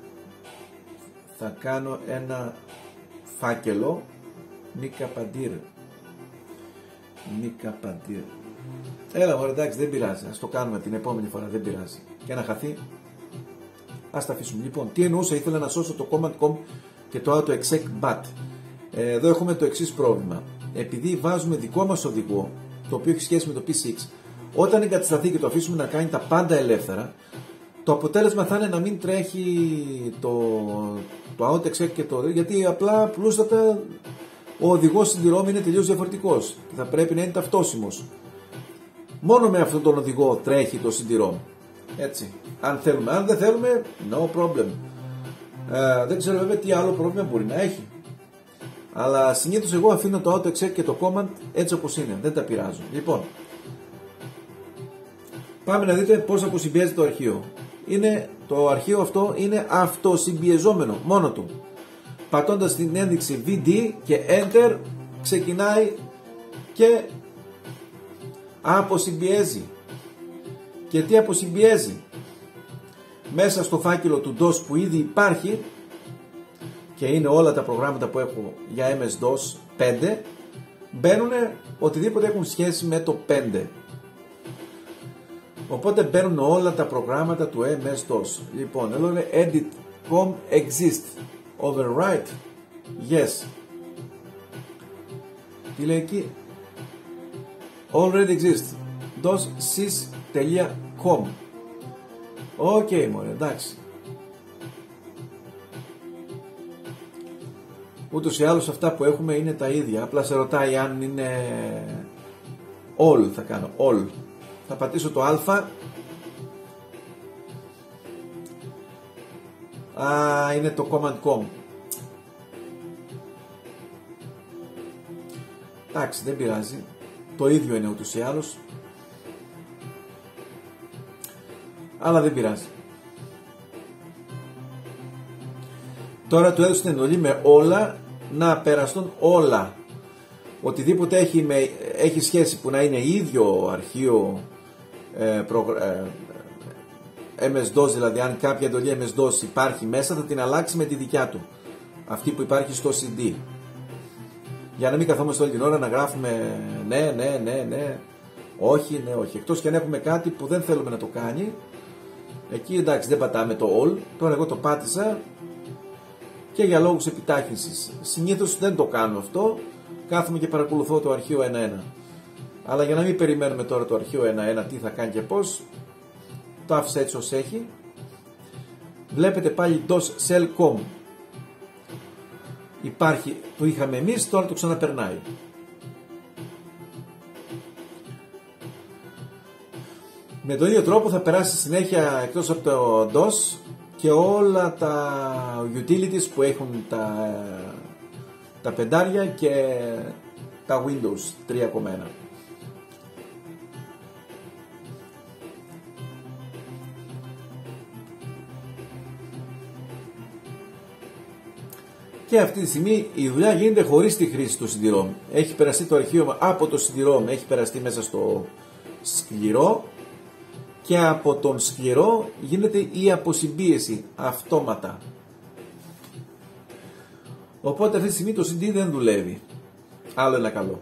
θα κάνω ένα φάκελο Νικαπαντήρ. Νικαπαντήρ. Έλα μωρέ, εντάξει, δεν πειράζει. Ας το κάνουμε την επόμενη φορά, δεν πειράζει. Και να χαθεί, ας τα αφήσουμε. Λοιπόν, τι εννοούσα, ήθελα να σώσω το command com και το autoexec bat. Εδώ έχουμε το εξής πρόβλημα. Επειδή βάζουμε δικό μας οδηγό, το οποίο έχει σχέση με το πι σι εξ, όταν εγκατασταθεί και το αφήσουμε να κάνει τα πάντα ελεύθερα, το αποτέλεσμα θα είναι να μην τρέχει το, το autoexec και το, γιατί απλά πλούστατα ο οδηγός στην ROM είναι τελείως διαφορετικός και θα πρέπει να είναι ταυτόσιμος. Μόνο με αυτόν τον οδηγό τρέχει το σι ντι ρομ. Έτσι. Αν θέλουμε. Αν δεν θέλουμε, no problem. Ε, δεν ξέρω βέβαια τι άλλο πρόβλημα μπορεί να έχει. Αλλά συνήθως εγώ αφήνω το autoexec και το command έτσι όπως είναι. Δεν τα πειράζω. Λοιπόν, πάμε να δείτε πώς αποσυμπιέζεται το αρχείο. Είναι, το αρχείο αυτό είναι αυτοσυμπιεζόμενο μόνο του. Πατώντας την ένδειξη vd και enter ξεκινάει και αποσυμπιέζει. Και τι αποσυμπιέζει? Μέσα στο φάκελο του ντος που ήδη υπάρχει και είναι όλα τα προγράμματα που έχω για εμ ες ντος πέντε, μπαίνουν οτιδήποτε έχουν σχέση με το πέντε. Οπότε μπαίνουν όλα τα προγράμματα του εμ ες ντος. Λοιπόν, εδώ είναι edit com exist overwrite yes. Τι λέει εκεί? Already exist dossys.com. Οκ, okay, μωρέ, εντάξει. Ούτως ή άλλως αυτά που έχουμε είναι τα ίδια. Απλά σε ρωτάει αν είναι All θα κάνω, all. Θα πατήσω το α. Α, είναι το command com. Εντάξει, δεν πειράζει. Το ίδιο είναι ούτως ή άλλως. Αλλά δεν πειράζει. Τώρα του έδωσε την εντολή με όλα να περαστούν όλα. Οτιδήποτε έχει, με, έχει σχέση που να είναι ίδιο αρχείο ε, προ, ε, εμ ες ντος, δηλαδή αν κάποια εντολή εμ ες ντος υπάρχει μέσα θα την αλλάξει με τη δικιά του. Αυτή που υπάρχει στο σι ντι. Για να μην καθόμαστε όλη την ώρα να γράφουμε ναι, ναι, ναι, ναι, όχι, ναι, όχι. Εκτός και αν έχουμε κάτι που δεν θέλουμε να το κάνει, εκεί εντάξει δεν πατάμε το all. Τώρα εγώ το πάτησα και για λόγους επιτάχυνσης. Συνήθως δεν το κάνω αυτό, κάθομαι και παρακολουθώ το αρχείο ένα-ένα. Αλλά για να μην περιμένουμε τώρα το αρχείο ένα-ένα τι θα κάνει και πώς, το άφησα έτσι ως έχει. Βλέπετε πάλι ντος σελ κομ. Υπάρχει, το είχαμε εμείς, τώρα το ξαναπερνάει. Με τον ίδιο τρόπο θα περάσει συνέχεια εκτός από το ντος και όλα τα utilities που έχουν τα, τα πεντάρια και τα Windows τρία κόμμα ένα. Και αυτή τη στιγμή η δουλειά γίνεται χωρίς τη χρήση του σι ντι-ρομ. Έχει περαστεί το αρχείο από το σι ντι-ρομ, έχει περαστεί μέσα στο σκληρό και από τον σκληρό γίνεται η αποσυμπίεση αυτόματα. Οπότε αυτή τη στιγμή το σι ντι δεν δουλεύει. Άλλο ένα καλό.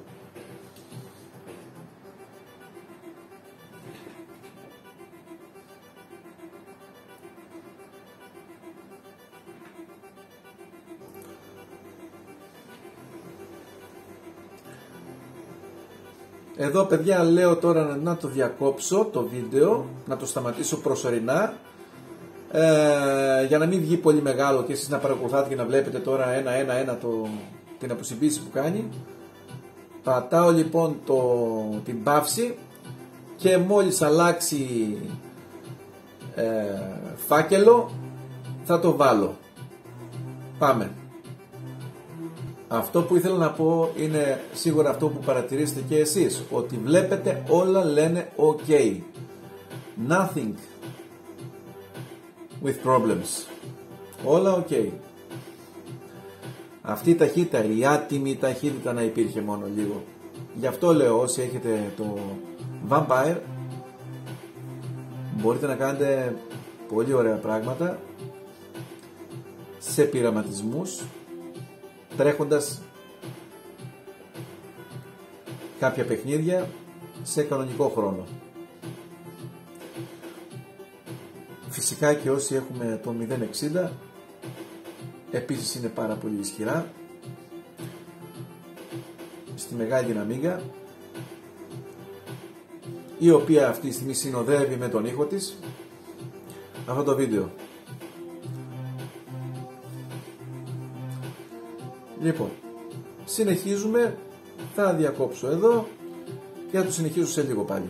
Εδώ παιδιά λέω τώρα να το διακόψω το βίντεο, να το σταματήσω προσωρινά ε, για να μην βγει πολύ μεγάλο και εσείς να παρακολουθάτε και να βλέπετε τώρα ένα-ένα-ένα το, την αποσυμπίεση που κάνει. Πατάω λοιπόν το, την παύση και μόλις αλλάξει ε, φάκελο θα το βάλω. Πάμε. Αυτό που ήθελα να πω είναι σίγουρα αυτό που παρατηρήσετε και εσείς, ότι βλέπετε όλα λένε ok. Nothing with problems. Όλα ok. Αυτή η ταχύτητα, η άτιμη ταχύτητα να υπήρχε μόνο λίγο. Γι' αυτό λέω όσοι έχετε το Vampire μπορείτε να κάνετε πολύ ωραία πράγματα σε πειραματισμούς τρέχοντας κάποια παιχνίδια σε κανονικό χρόνο. Φυσικά και όσοι έχουμε το μηδέν εξήντα επίσης είναι πάρα πολύ ισχυρά στη μεγάλη δυναμίγα, η οποία αυτή τη στιγμή συνοδεύει με τον ήχο της αυτό το βίντεο. Λοιπόν, συνεχίζουμε, θα διακόψω εδώ και θα το συνεχίσω σε λίγο πάλι.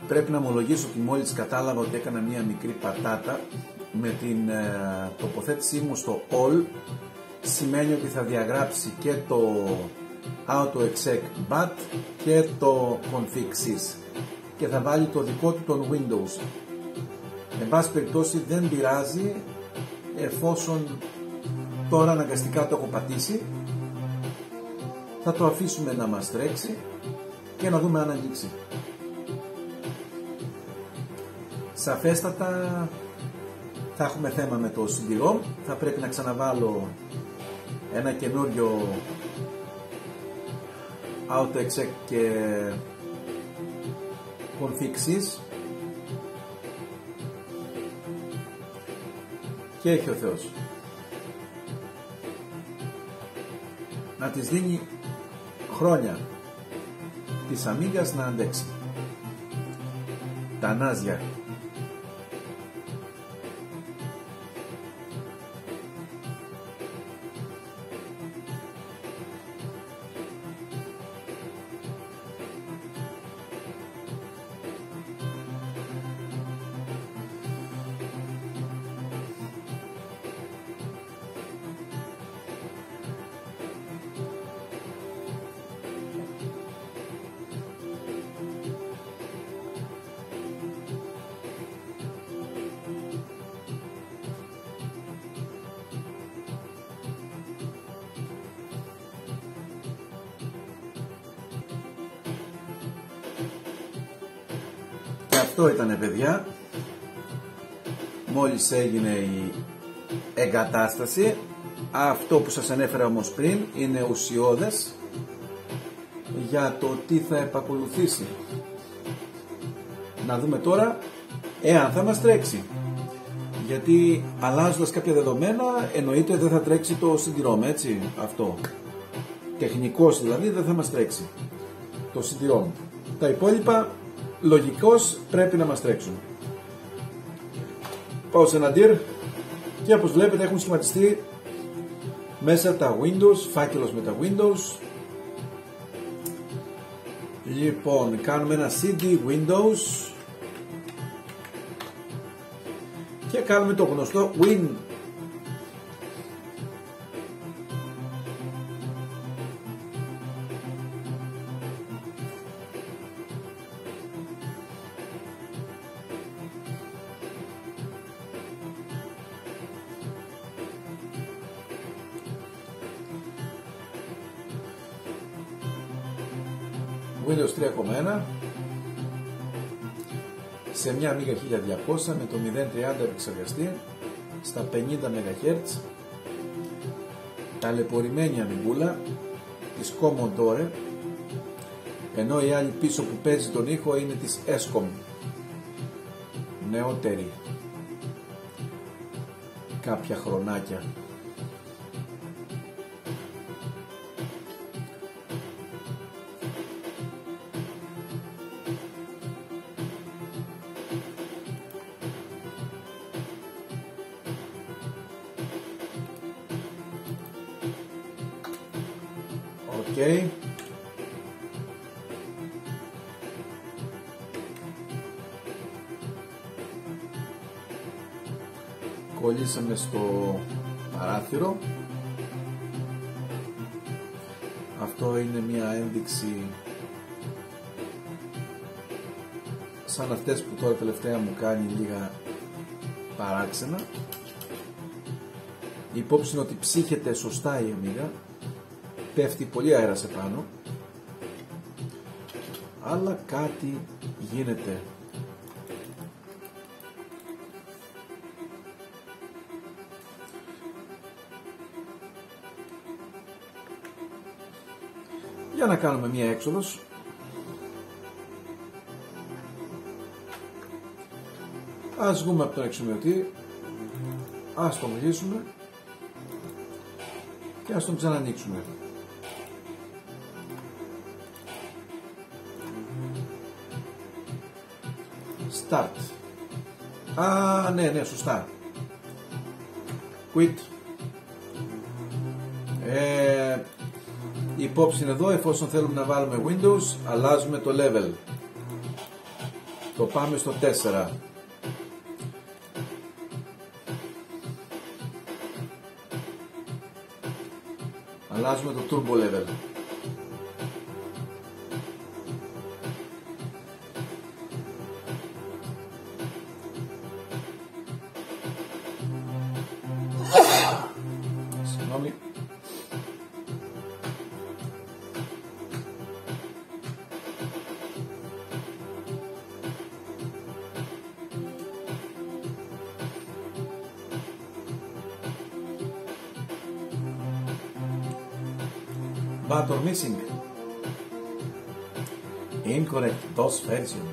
πρέπει να ομολογήσω ότι μόλις κατάλαβα ότι έκανα μία μικρή πατάτα με την ε, τοποθέτησή μου στο all. Σημαίνει ότι θα διαγράψει και το AutoExec bat και το configsys και θα βάλει το δικό του τον Windows. Εν πάση περιπτώσει δεν πειράζει, εφόσον τώρα αναγκαστικά το έχω πατήσει, θα το αφήσουμε να μας τρέξει και να δούμε αν αγγίξει. Σαφέστατα θα έχουμε θέμα με το σι ντι ρομ, θα πρέπει να ξαναβάλω ένα καινούριο AutoExec και configsys και έχει ο Θεός. Να της δίνει χρόνια της Αμίγας να αντέξει. Τα νάζια. Αυτό ήτανε, παιδιά, μόλις έγινε η εγκατάσταση. Αυτό που σας ανέφερα όμως πριν είναι ουσιώδες για το τι θα επακολουθήσει. Να δούμε τώρα εάν θα μας τρέξει, γιατί αλλάζοντας κάποια δεδομένα εννοείται δεν θα τρέξει το σι ντι ρομ, έτσι, αυτό τεχνικώς δηλαδή δεν θα μας τρέξει το σι ντι ρομ. Τα υπόλοιπα λογικώς πρέπει να μας τρέξουν. Πάω σε ένα dir και όπως βλέπετε έχουν σχηματιστεί μέσα τα Windows, φάκελος με τα Windows. Λοιπόν, κάνουμε ένα cd Windows και κάνουμε το γνωστό Win. Windows τρία κόμμα ένα σε μια Amiga χίλια διακόσια με το μηδέν τριάντα επεξεργαστή στα πενήντα μεγαχέρτζ, ταλαιπωρημένη αμιγούλα της Commodore, ενώ η άλλη πίσω που παίζει τον ήχο είναι της Escom, νεότερη κάποια χρονάκια. Okay. Κολλήσαμε στο παράθυρο. Αυτό είναι μια ένδειξη σαν αυτές που τώρα τελευταία μου κάνει λίγα παράξενα. Η υπόψη είναι ότι ψύχεται σωστά η Amiga, πέφτει πολύ αέρα σε πάνω, αλλά κάτι γίνεται. Για να κάνουμε μία έξοδος. Ας βγούμε από τον εξομοιωτή, ας τον κλείσουμε και ας τον ξανανοίξουμε. Start. Α, ναι, ναι, σωστά. Quit. Ε, η υπόψη είναι εδώ, εφόσον θέλουμε να βάλουμε Windows, αλλάζουμε το level. Το πάμε στο τέσσερα. Αλλάζουμε το turbo level. Συγγνώμη. But or missing. Incorrect DOS version.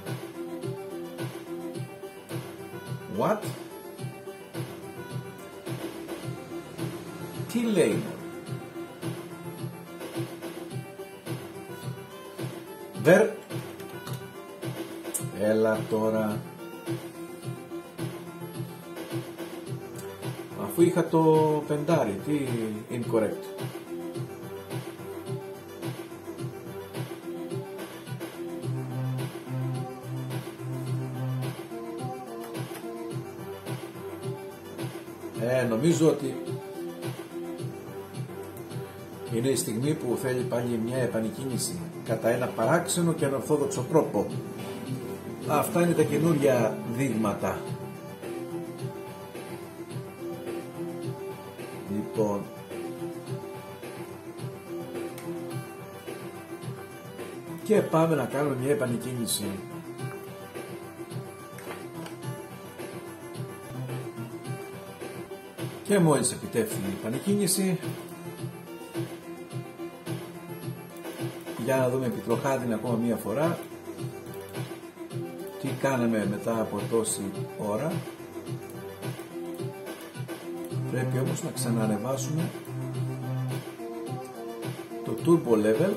What? T-Lane. Ver. Έλα τώρα. Αφού είχα το πεντάρι, τι incorrect. Ε, νομίζω ότι είναι η στιγμή που θέλει πάλι μια επανεκκίνηση κατά ένα παράξενο και ανορθόδοξο τρόπο. Αυτά είναι τα καινούρια δείγματα. Λοιπόν, και πάμε να κάνουμε μια επανεκκίνηση. Και μόλις επιτεύχθη η επανεκκίνηση, για να δούμε επιτροχάδιν ακόμα μία φορά τι κάναμε μετά από τόση ώρα. Πρέπει όμως να ξανανεβάσουμε το turbo level.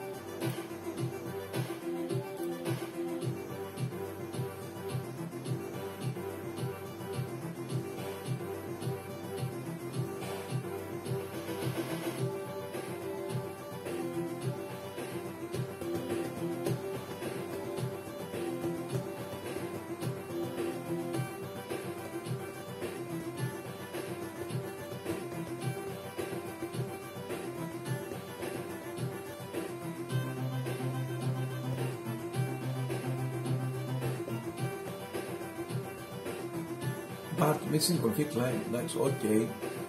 Part missing config line, εντάξει, οκ.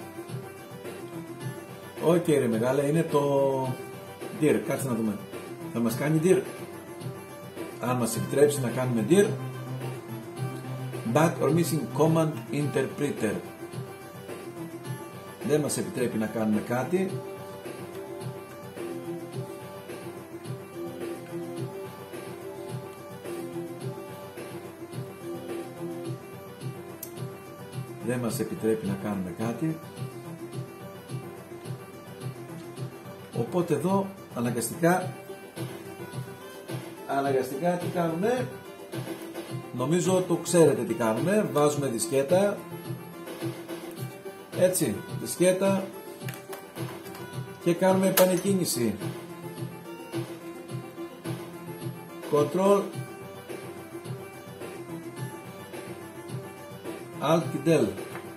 Οκ ρε μεγάλα, είναι το dir, κάτσε να δούμε. Θα μας κάνει dir. Αν μας επιτρέψει να κάνουμε dir. But or missing command interpreter. Δεν μας επιτρέπει να κάνουμε κάτι. Δεν μας επιτρέπει να κάνουμε κάτι. Οπότε εδώ αναγκαστικά αναγκαστικά τι κάνουμε? Νομίζω το ξέρετε τι κάνουμε. Βάζουμε δισκέτα, έτσι, δισκέτα, και κάνουμε επανεκκίνηση. Control Alt και Del.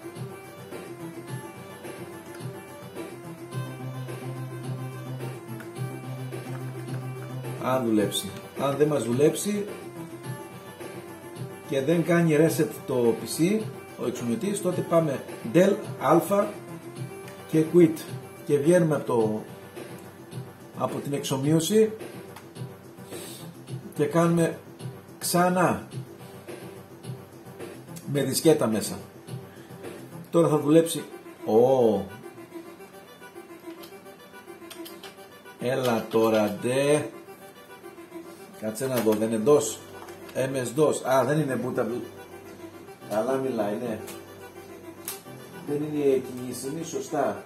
Αν δουλέψει. Αν δεν μας δουλέψει και δεν κάνει reset το πι σι, ο εξομοιωτής, τότε πάμε Del, Α και Quit και βγαίνουμε από, το, από την εξομοίωση και κάνουμε ξανά με δισκέτα μέσα. Τώρα θα δουλέψει. Ω, oh. Έλα τώρα ντε. Κάτσε να δω, δεν είναι ντος. εμ ες ντος. Α, δεν είναι bootable. Καλά μιλάει, ναι. Δεν είναι η εκκινήσιμη, σωστά.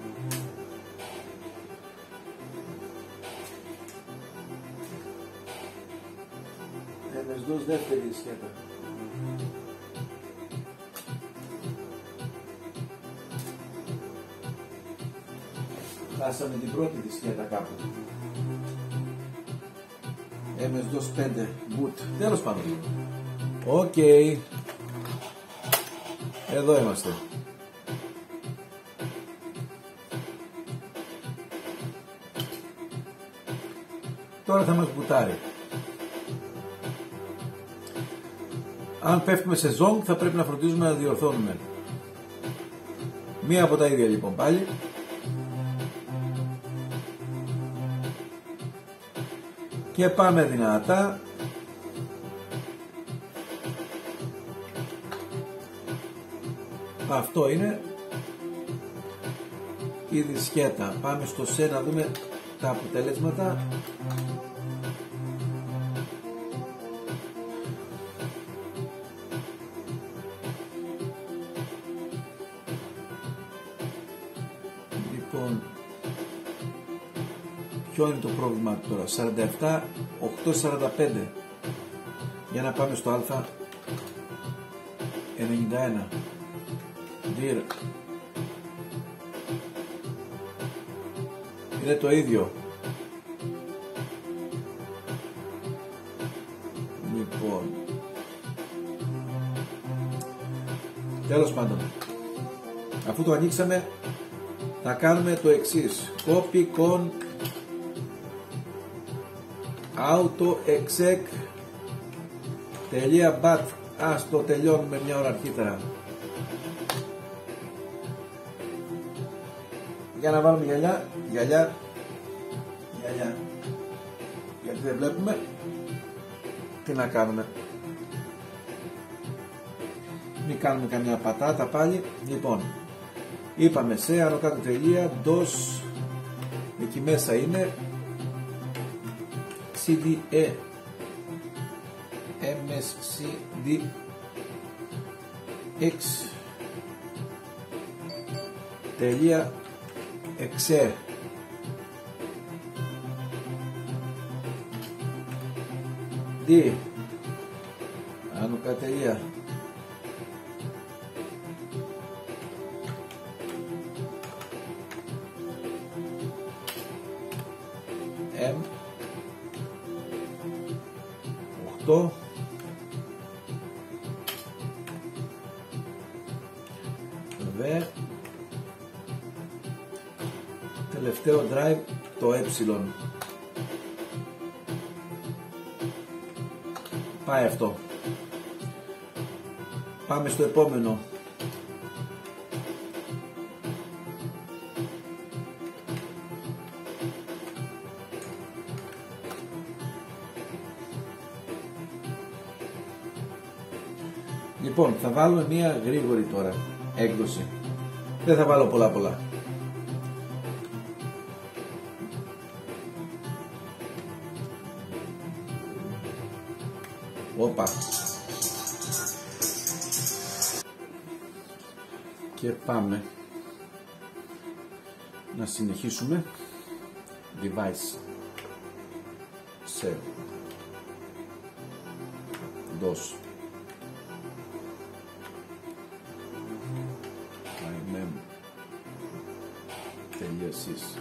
εμ ες ντος δεύτερη δισκέτα. Χάσαμε την πρώτη δισκέτα κάπου. εμ ες ντος πέντε boot. Τέλος πάντων. Οκ. Εδώ είμαστε. Τώρα θα μας μπουτάρει. Αν πέφτουμε σε ζόγκ θα πρέπει να φροντίζουμε να διορθώνουμε. Μία από τα ίδια λοιπόν πάλι. Και πάμε δυνατά. Αυτό είναι η δισκέτα. Πάμε στο σε να δούμε τα αποτελέσματα. Λοιπόν, ποιο είναι το πρόβλημα τώρα? σαράντα επτά οκτακόσια σαράντα πέντε. Για να πάμε στο α. ενενήντα ένα. Δίρ. Είναι το ίδιο. Λοιπόν, τέλος πάντων, αφού το ανοίξαμε θα κάνουμε το εξής. Copy con auto exec τελεία bat. Ας το τελειώνουμε μια ώρα αρχίτερα. Για να βάλουμε γυαλιά, γυαλιά, γυαλιά. Γιατί δεν βλέπουμε. Τι να κάνουμε. Μην κάνουμε καμιά πατάτα πάλι. Λοιπόν, είπαμε σε άνω κάτω τελεία, dos, εκεί μέσα είναι σι ντι ι, εμ ες σι ντι εξ τελεία εξέ. D άνω κάτω τελεία M οκτώ V τελευταίο drive το ε. Πάει αυτό. Πάμε στο επόμενο. Λοιπόν, θα βάλουμε μία γρήγορη τώρα έκδοση. Δεν θα βάλω πολλά πολλά. Όπα. Και πάμε να συνεχίσουμε. Device Save dos τελειώσεις.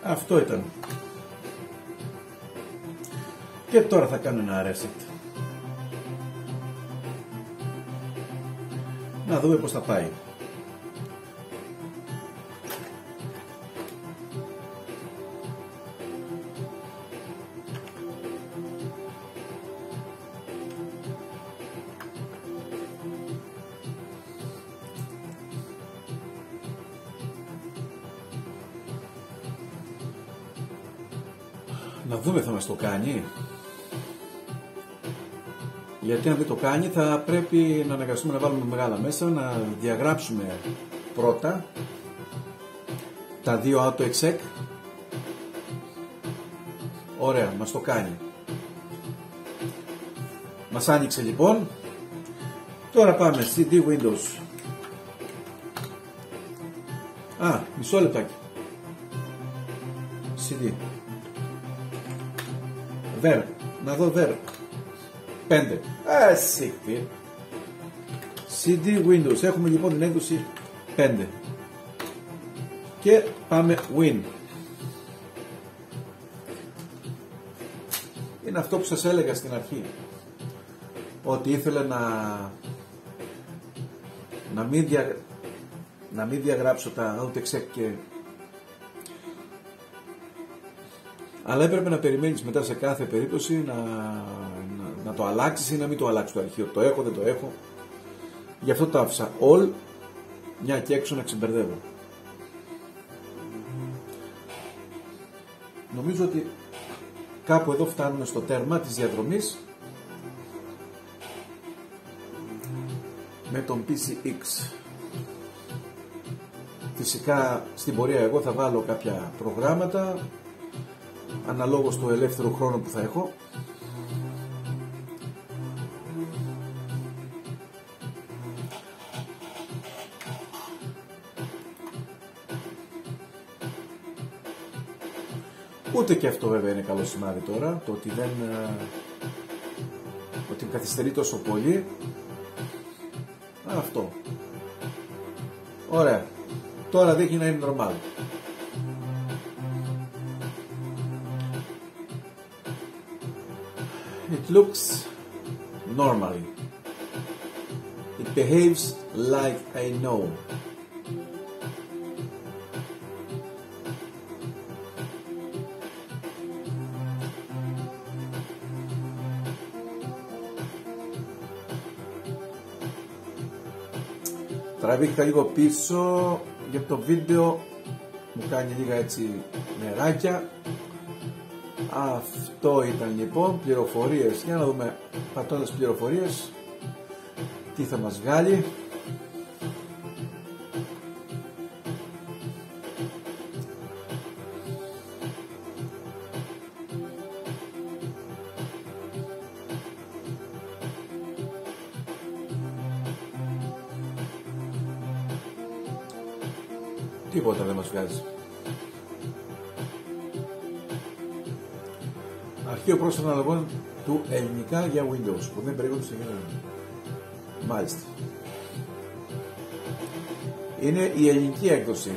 Αυτό ήταν. Και τώρα θα κάνω ένα reset. Να δούμε πώς θα πάει. Να δούμε θα μας το κάνει. Γιατί αν δεν το κάνει θα πρέπει να αναγκαστούμε να βάλουμε μεγάλα μέσα, να διαγράψουμε πρώτα τα δύο auto-exec. Ωραία, μας το κάνει. Μας άνοιξε λοιπόν. Τώρα πάμε σι ντι Windows. Α, μισό λεπτάκι. σι ντι. Ver, να δω ver. πέντε. Α, σήκτη. σι ντι Windows. Έχουμε λοιπόν την έκδοση πέντε. Και πάμε Win. Είναι αυτό που σας έλεγα στην αρχή. Ότι ήθελα να να μην, δια, να μην διαγράψω τα AutoExec και... Αλλά έπρεπε να περιμένεις μετά σε κάθε περίπτωση να, να, να το αλλάξεις ή να μην το αλλάξεις το αρχείο. Το έχω, δεν το έχω. Γι' αυτό το άφησα all, μια και έξω να ξεμπερδεύω. Νομίζω ότι κάπου εδώ φτάνουμε στο τέρμα της διαδρομής με τον πι σι X. Φυσικά στην πορεία εγώ θα βάλω κάποια προγράμματα αναλόγως του ελεύθερου χρόνου που θα έχω. Ούτε και αυτό βέβαια είναι καλό σημάδι τώρα, το ότι δεν ότι καθυστερεί τόσο πολύ. Αυτό. Ωραία. Τώρα δείχνει να είναι normal. It looks normally. It behaves like I know. Τραβήχτα λίγο πίσω για το βίντεο, μου κάνει λίγα έτσι νεράκια. Αυτό ήταν λοιπόν, πληροφορίες. Για να δούμε πατώντας πληροφορίες τι θα μας βγάλει. Τίποτα δεν μας βγάζει. Αρχείο πρόσωπων αναλογών του ελληνικά για Windows που δεν περιέχονται στο κείμενο. Μάλιστα. Είναι η ελληνική έκδοση.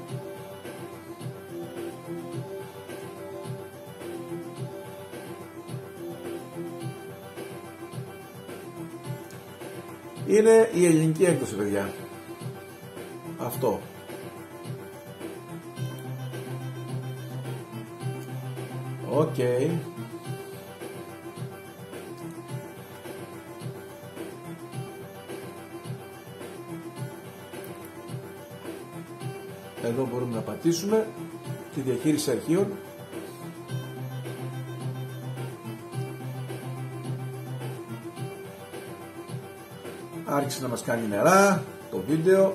Είναι η ελληνική έκδοση, παιδιά. Αυτό. Οκ. Okay. Εδώ μπορούμε να πατήσουμε τη διαχείριση αρχείων. Άρχισε να μας κάνει νερά το βίντεο.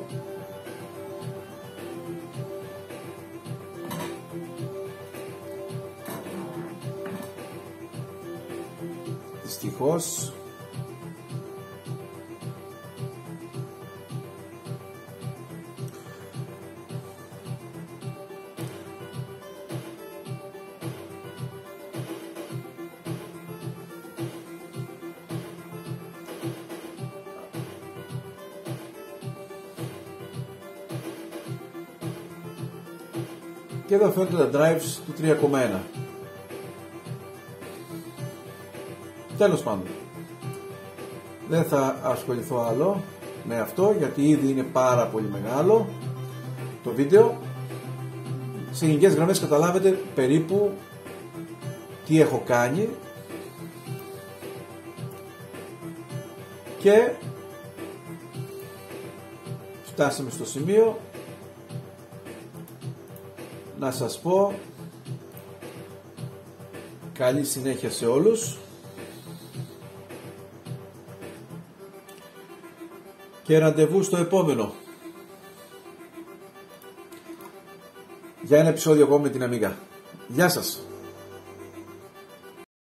Δυστυχώς Και εδώ φαίνονται τα drives του τρία κόμμα ένα. Τέλος πάντων, δεν θα ασχοληθώ άλλο με αυτό γιατί ήδη είναι πάρα πολύ μεγάλο το βίντεο. Σε γενικές γραμμές καταλάβετε περίπου τι έχω κάνει και φτάσαμε στο σημείο να σας πω καλή συνέχεια σε όλους και ραντεβού στο επόμενο για ένα επεισόδιο ακόμα με την Amiga. Γεια σας!